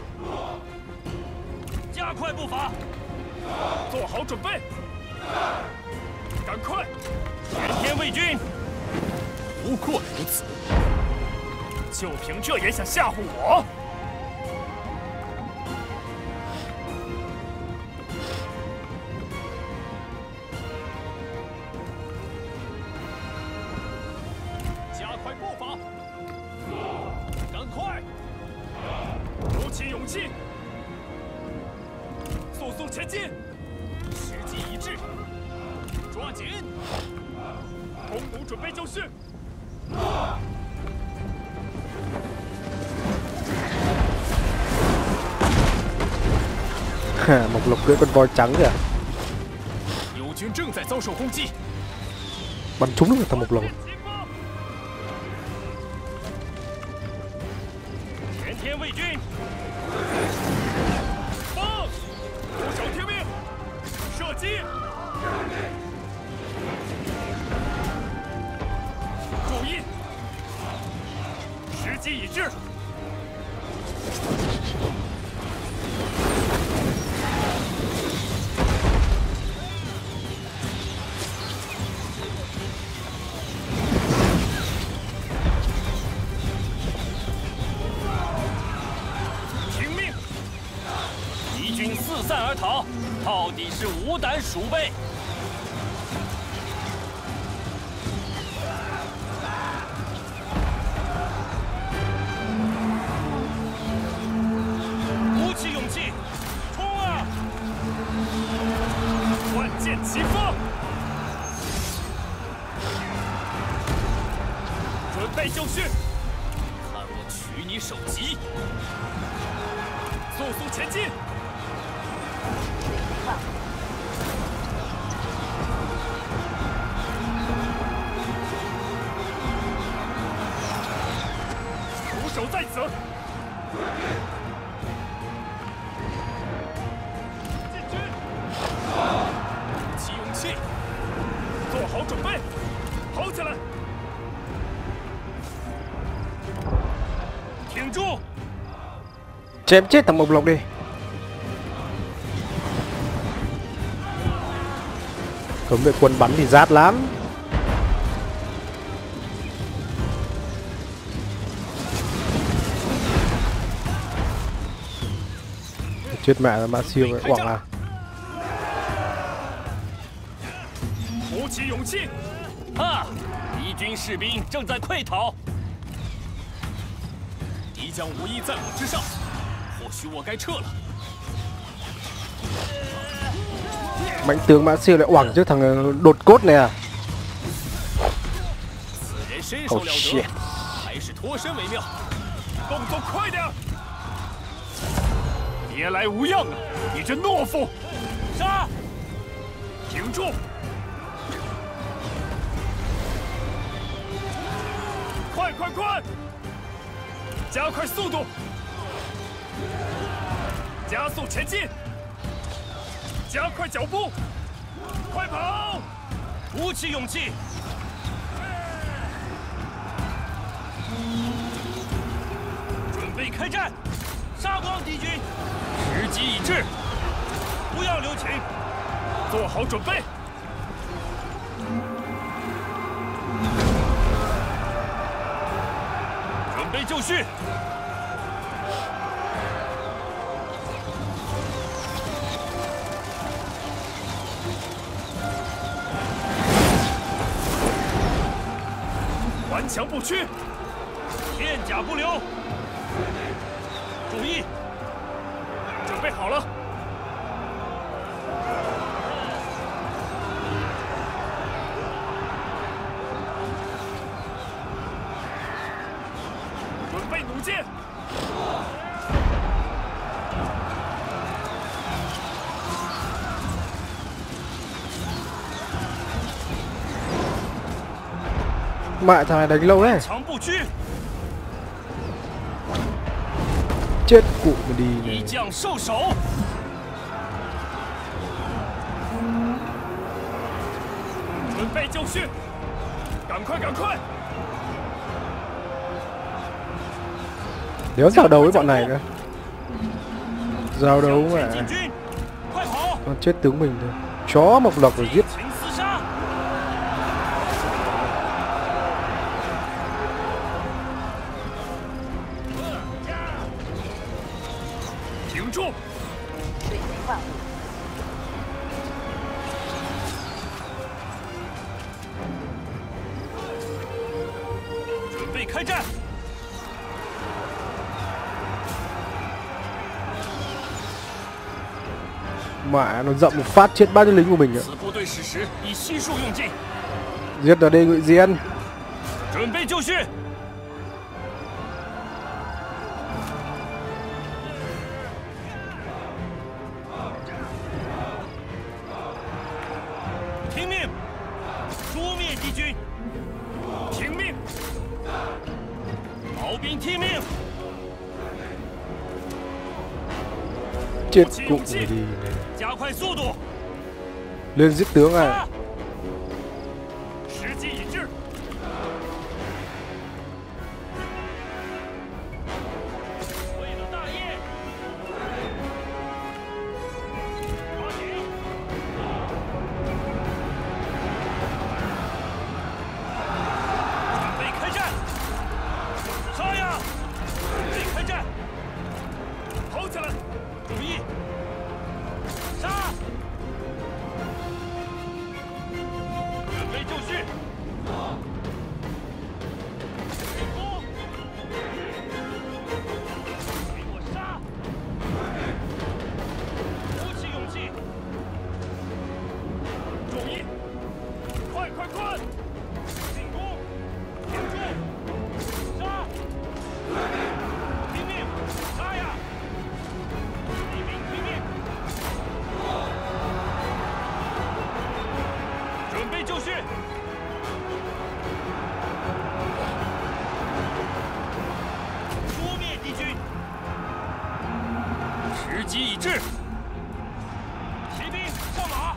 加快步伐，做好准备，赶快！全天卫军，不过如此，就凭这也想吓唬我？加快步伐，赶快！ 鼓起勇气，速速前进！时机已至，抓紧！弓弩准备就绪。 Mộc Lộc cưỡi con voi trắng kìa. 友军正在遭受攻击， bắn trúng được thằng Mộc Lộc. 全天卫军，放！俯首听命，射击！注意，时机已至。四散而逃，到底是无胆鼠辈。鼓起勇气，冲啊！万箭齐发，准备就绪，看我取你首级！速速前进！ 毒手在此，进军！鼓起勇气，做好准备，跑起来！挺住！ Chém chết thằng Mộc Lộc đi. Cấm vệ quân bắn thì rát lắm. Chết mẹ là Mã Siêu vậy, quảng à. 鼓起勇气！啊！敌军士兵正在溃逃，敌将无一在我之上，或许我该撤了。 Mạnh tướng Mã Siêu lại oảng trước thằng đột cốt này à. Oh shit. 还是脱身为妙，动作快点！别来无恙啊！你这懦夫！杀！挺住！快快快！加快速度！加速前进！加快脚步！ 快跑！鼓起勇气！准备开战！杀光敌军！时机已至，不要留情，做好准备。准备就绪。 顽强不屈，片甲不留。注意，准备好了。准备弩箭。 Mẹ thằng này đánh lâu đấy. 强不屈， Chết cụ mà đi 以 này. 将受首。准备就绪，赶快赶快！ Đéo giao đấu với bọn này nữa. Giao đấu 向前 mà 进军，快跑！ con chết tướng mình thôi. Chó mộc lộc rồi giết. 情厮杀！ 停住！ 水为万物， 准备开战！ Mẹ nó dậm một phát chết bao nhiêu lính của mình ạ. 此部队史实已悉数用尽， Giết ở đây Ngụy Diên. 准备就绪！听命，诛灭敌军！听命，毛兵听命！ Chết cụ mà đi này. 加快速度！ Lên giết tướng này. 杀！时机已至。为了大业，抓紧！准备开战！杀呀！准备开战！跑起来！注意！杀！ 准备就绪，进攻！给我杀！鼓起勇气！注意！快快快！进攻！挺住！杀！拼命！杀呀！拼命拼命！准备就绪！ 诛灭敌军，时机已至。骑兵上马，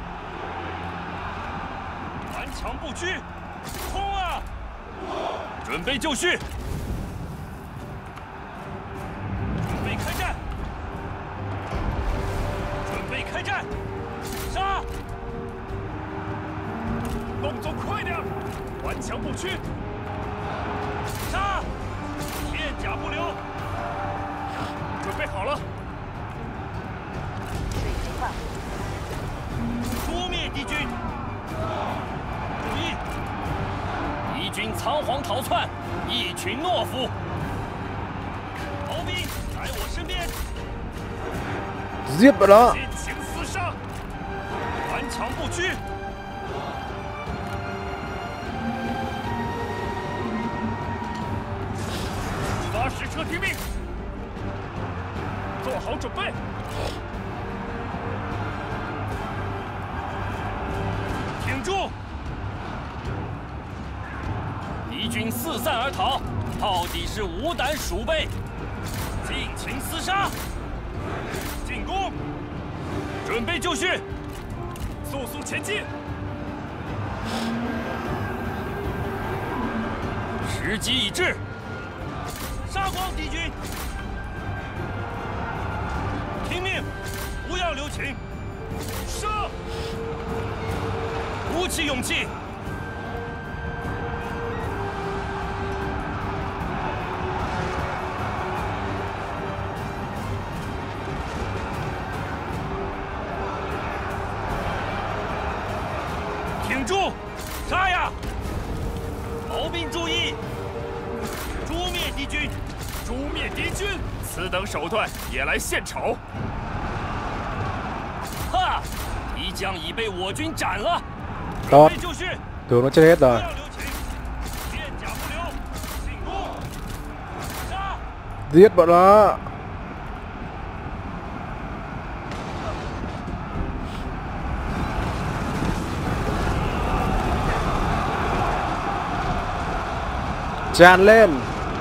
顽强不屈，冲啊！准备就绪，准备开战，准备开战，杀！动作快点，顽强不屈，杀！ 片甲不留，准备好了， 水为万物， 诛灭敌军！注意，敌军仓皇逃窜，一群懦夫！毛兵在我身边， Giết bọn nó. 尽情厮杀，顽强不屈！ 发矢车听命，做好准备。挺住！敌军四散而逃，到底是无胆鼠辈，尽情厮杀！进攻！准备就绪！ 速速前进！时机已至，杀光敌军！听命，不要留情，射！鼓起勇气！ 挺住！杀呀！毛兵注意！诛灭敌军！诛灭敌军！此等手段也来献丑！哈！敌将已被我军斩了！准备就绪！ Tưởng nó chết hết rồi. Giết bọn nó. Tràn lên.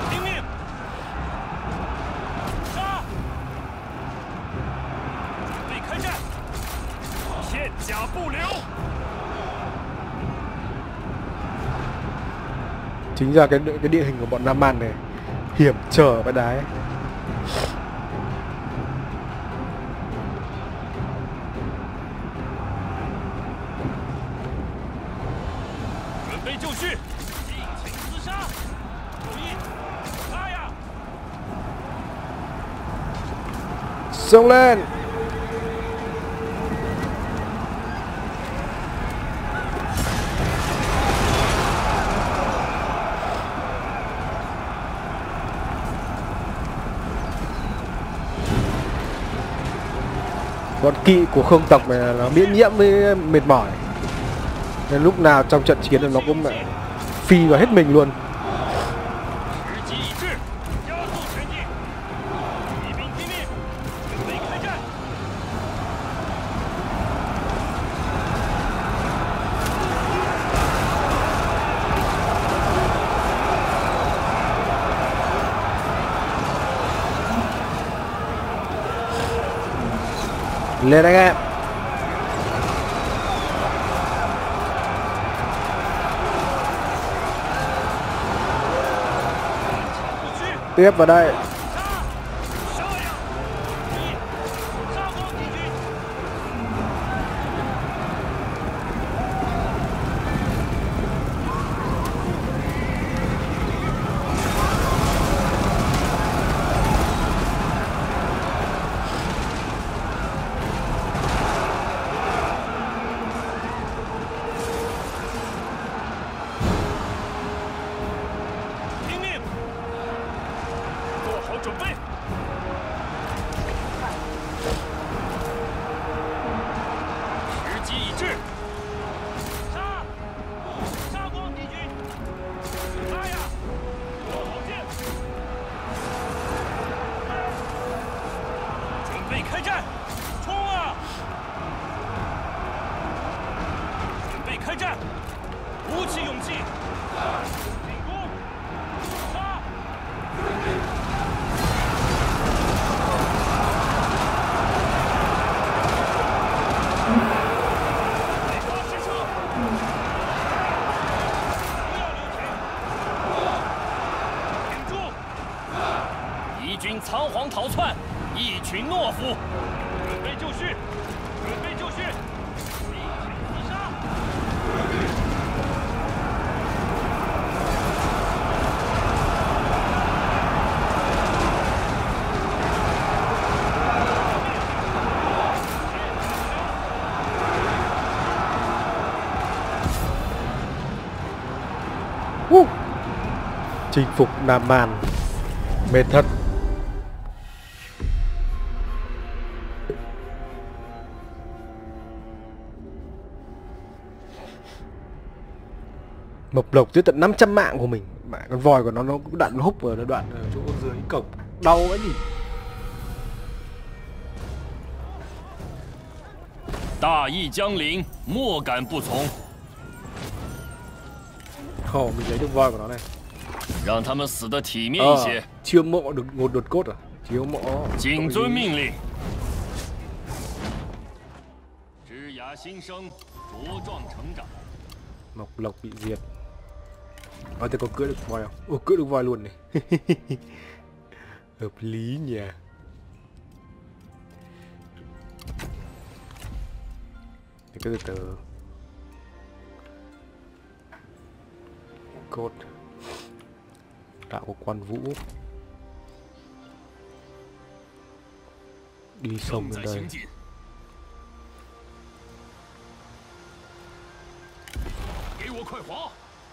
Chính ra cái cái địa hình của bọn Nam Man này hiểm trở vãi đái. Xông lên. Bọn kỵ của Khương tộc này nó miễn nhiễm với mệt mỏi, nên lúc nào trong trận chiến thì nó cũng phi vào hết mình luôn. Lên anh em. Tiếp vào đây. Uh, chinh phục Nam Man mệt thật. Mộc lộc tới tận năm trăm mạng của mình. Mà con voi của nó nó cũng đạn nó húc vào đoạn ở chỗ dưới cổng đau ấy gì. Đa义将领莫敢不从。 Ồ, mình lấy được voi của nó này. 让他们死得体面一些。 Chưa mộ được một đột cốt à? Chiếu mộ. 谨遵命令。 新生，茁壮成长。 Mộc Lộc bị diệt. Ôi, tôi có cưỡi được voi không? Ồ, cưỡi được voi luôn này. Hợp lý nhỉ. Để cứ từ từ. Cốt. Tạo của quan vũ. Đi sông lên đây. 给我快滑！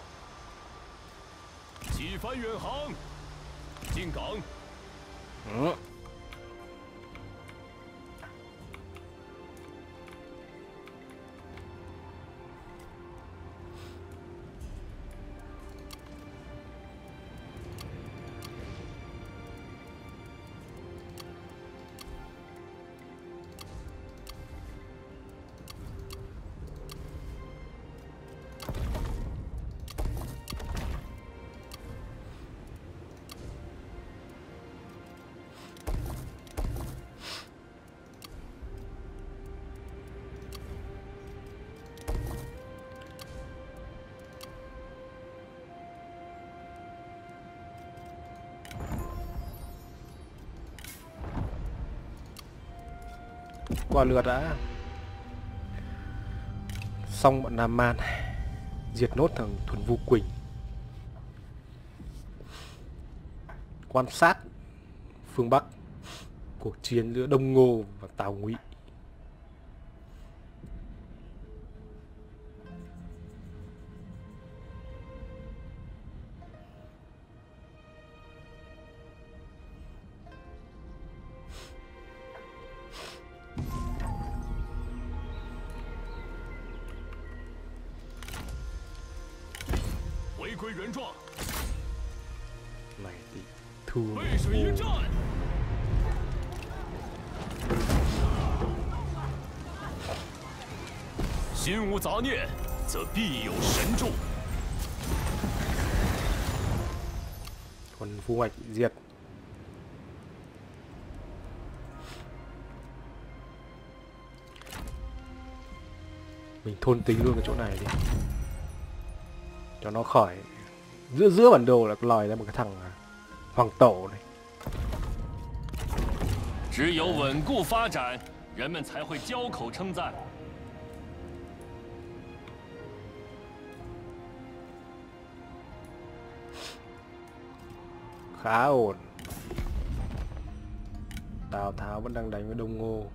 起帆远航，进港。 嗯。Qua lượt đã. Xong bọn Nam Man. Diệt nốt thằng Thuần Vu Quỳnh. Quan sát phương Bắc. Cuộc chiến giữa Đông Ngô và Tào Ngụy. Này thì thu 背水一战。心无杂念，则必有神助。 Thuần Vu Hoạch bị diệt. Mình thôn tính luôn cái chỗ này đi. Cho nó khỏi. Giữa giữa bản đồ là lòi ra một cái thằng Hoàng Tổ này. 只有稳固发展，人们才会交口称赞。 Khá ổn. Tào Tháo vẫn đang đánh với Đông Ngô.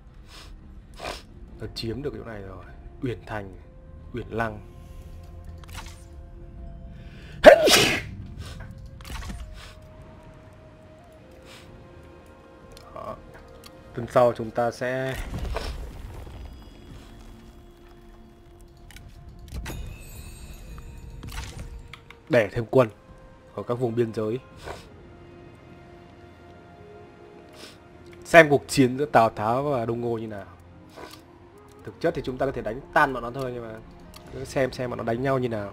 Nó chiếm được chỗ này rồi. Uyển Thành, Uyển Lăng. Đó. Tuần sau chúng ta sẽ đẻ thêm quân ở các vùng biên giới. Xem cuộc chiến giữa Tào Tháo và Đông Ngô như nào. Thực chất thì chúng ta có thể đánh tan bọn nó thôi, nhưng mà cứ xem xem bọn nó đánh nhau như nào.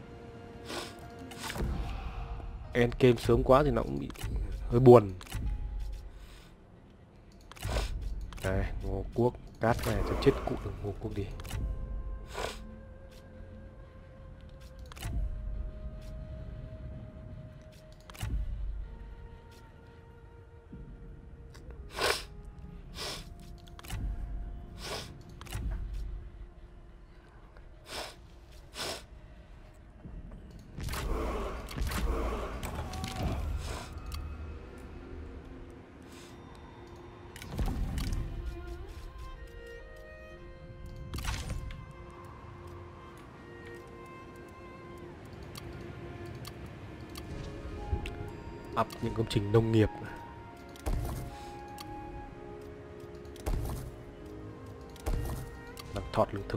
Endgame sớm quá thì nó cũng bị hơi buồn. Đây, Ngô Quốc cát này cho chết cụ được Ngô Quốc đi. Up những công trình nông nghiệp. Làm thọt lương thực.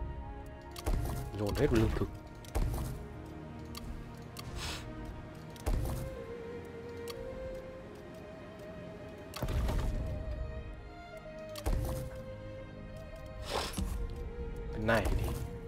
Dồn hết lương thực. này đi.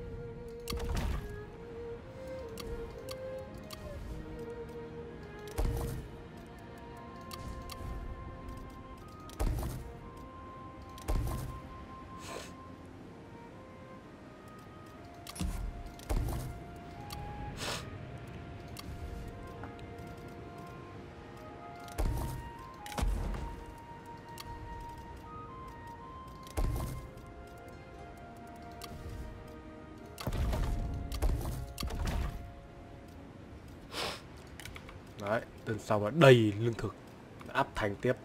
Đấy, lần sau là đầy lương thực, áp thành tiếp.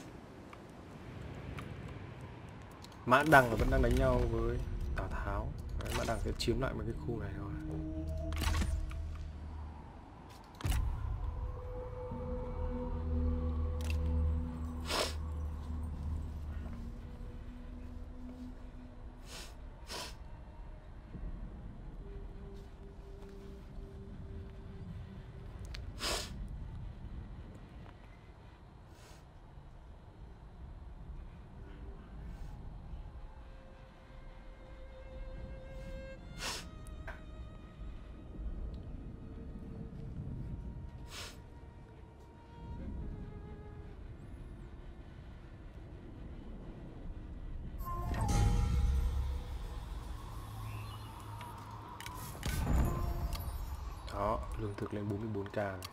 Mã Đằng vẫn đang đánh nhau với Tào Tháo. Đấy, Mã Đằng sẽ chiếm lại một cái khu này thôi. Đó, lương thực lên bốn mươi bốn k rồi.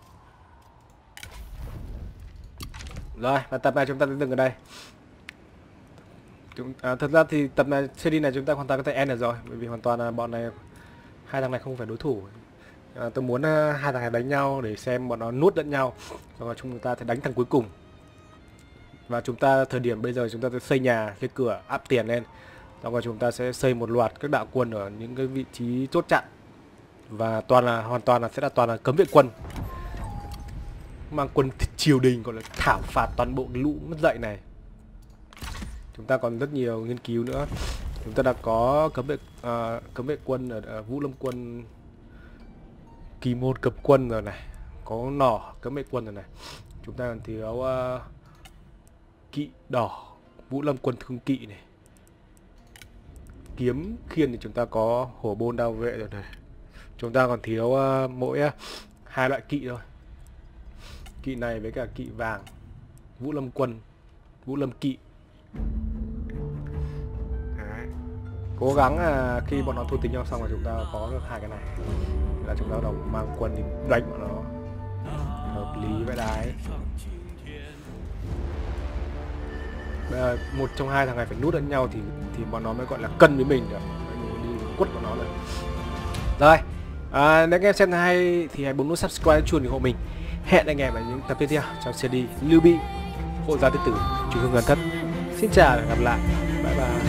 Rồi, và tập này chúng ta sẽ dừng ở đây. Chúng, à, thật ra thì tập này xê đê này chúng ta hoàn toàn có thể end được rồi, bởi vì hoàn toàn là bọn này, hai thằng này không phải đối thủ. À, tôi muốn uh, hai thằng này đánh nhau để xem bọn nó nuốt lẫn nhau, rồi chúng ta sẽ đánh thằng cuối cùng. Và chúng ta thời điểm bây giờ chúng ta sẽ xây nhà, xây cửa, áp tiền lên, rồi chúng ta sẽ xây một loạt các đạo quân ở những cái vị trí chốt chặn, và toàn là hoàn toàn là sẽ là toàn là cấm vệ quân, mang quân triều đình gọi là thảo phạt toàn bộ cái lũ mất dạy này. Chúng ta còn rất nhiều nghiên cứu nữa. Chúng ta đã có cấm vệ uh, cấm vệ quân ở, ở Vũ Lâm quân, Kỳ Môn cấm quân rồi này, có nỏ cấm vệ quân rồi này. Chúng ta còn thiếu uh, kỵ đỏ Vũ Lâm quân thương kỵ này. Kiếm khiên thì chúng ta có hổ bôn đao vệ rồi này. Chúng ta còn thiếu uh, mỗi uh, hai loại kỵ thôi. Kỵ này với cả kỵ vàng Vũ Lâm quân, Vũ Lâm kỵ. Đấy. Cố gắng là uh, khi bọn nó thua tính nhau xong là chúng ta có được hai cái này, là chúng ta bắt đầu mang quân đi đánh bọn nó. Hợp lý vậy đấy. Bây giờ một trong hai thằng này phải nút lẫn nhau thì thì bọn nó mới gọi là cân với mình được, đi quất bọn nó được. Rồi, à, nếu anh em xem hay thì hãy bấm nút subscribe, chuông ủng hộ mình. Hẹn anh em ở những tập tiếp theo trong series Lưu Bị Hộ Gia Tiết Tử Trung Hưng Gần Thất. Xin chào và hẹn gặp lại. Bye bye.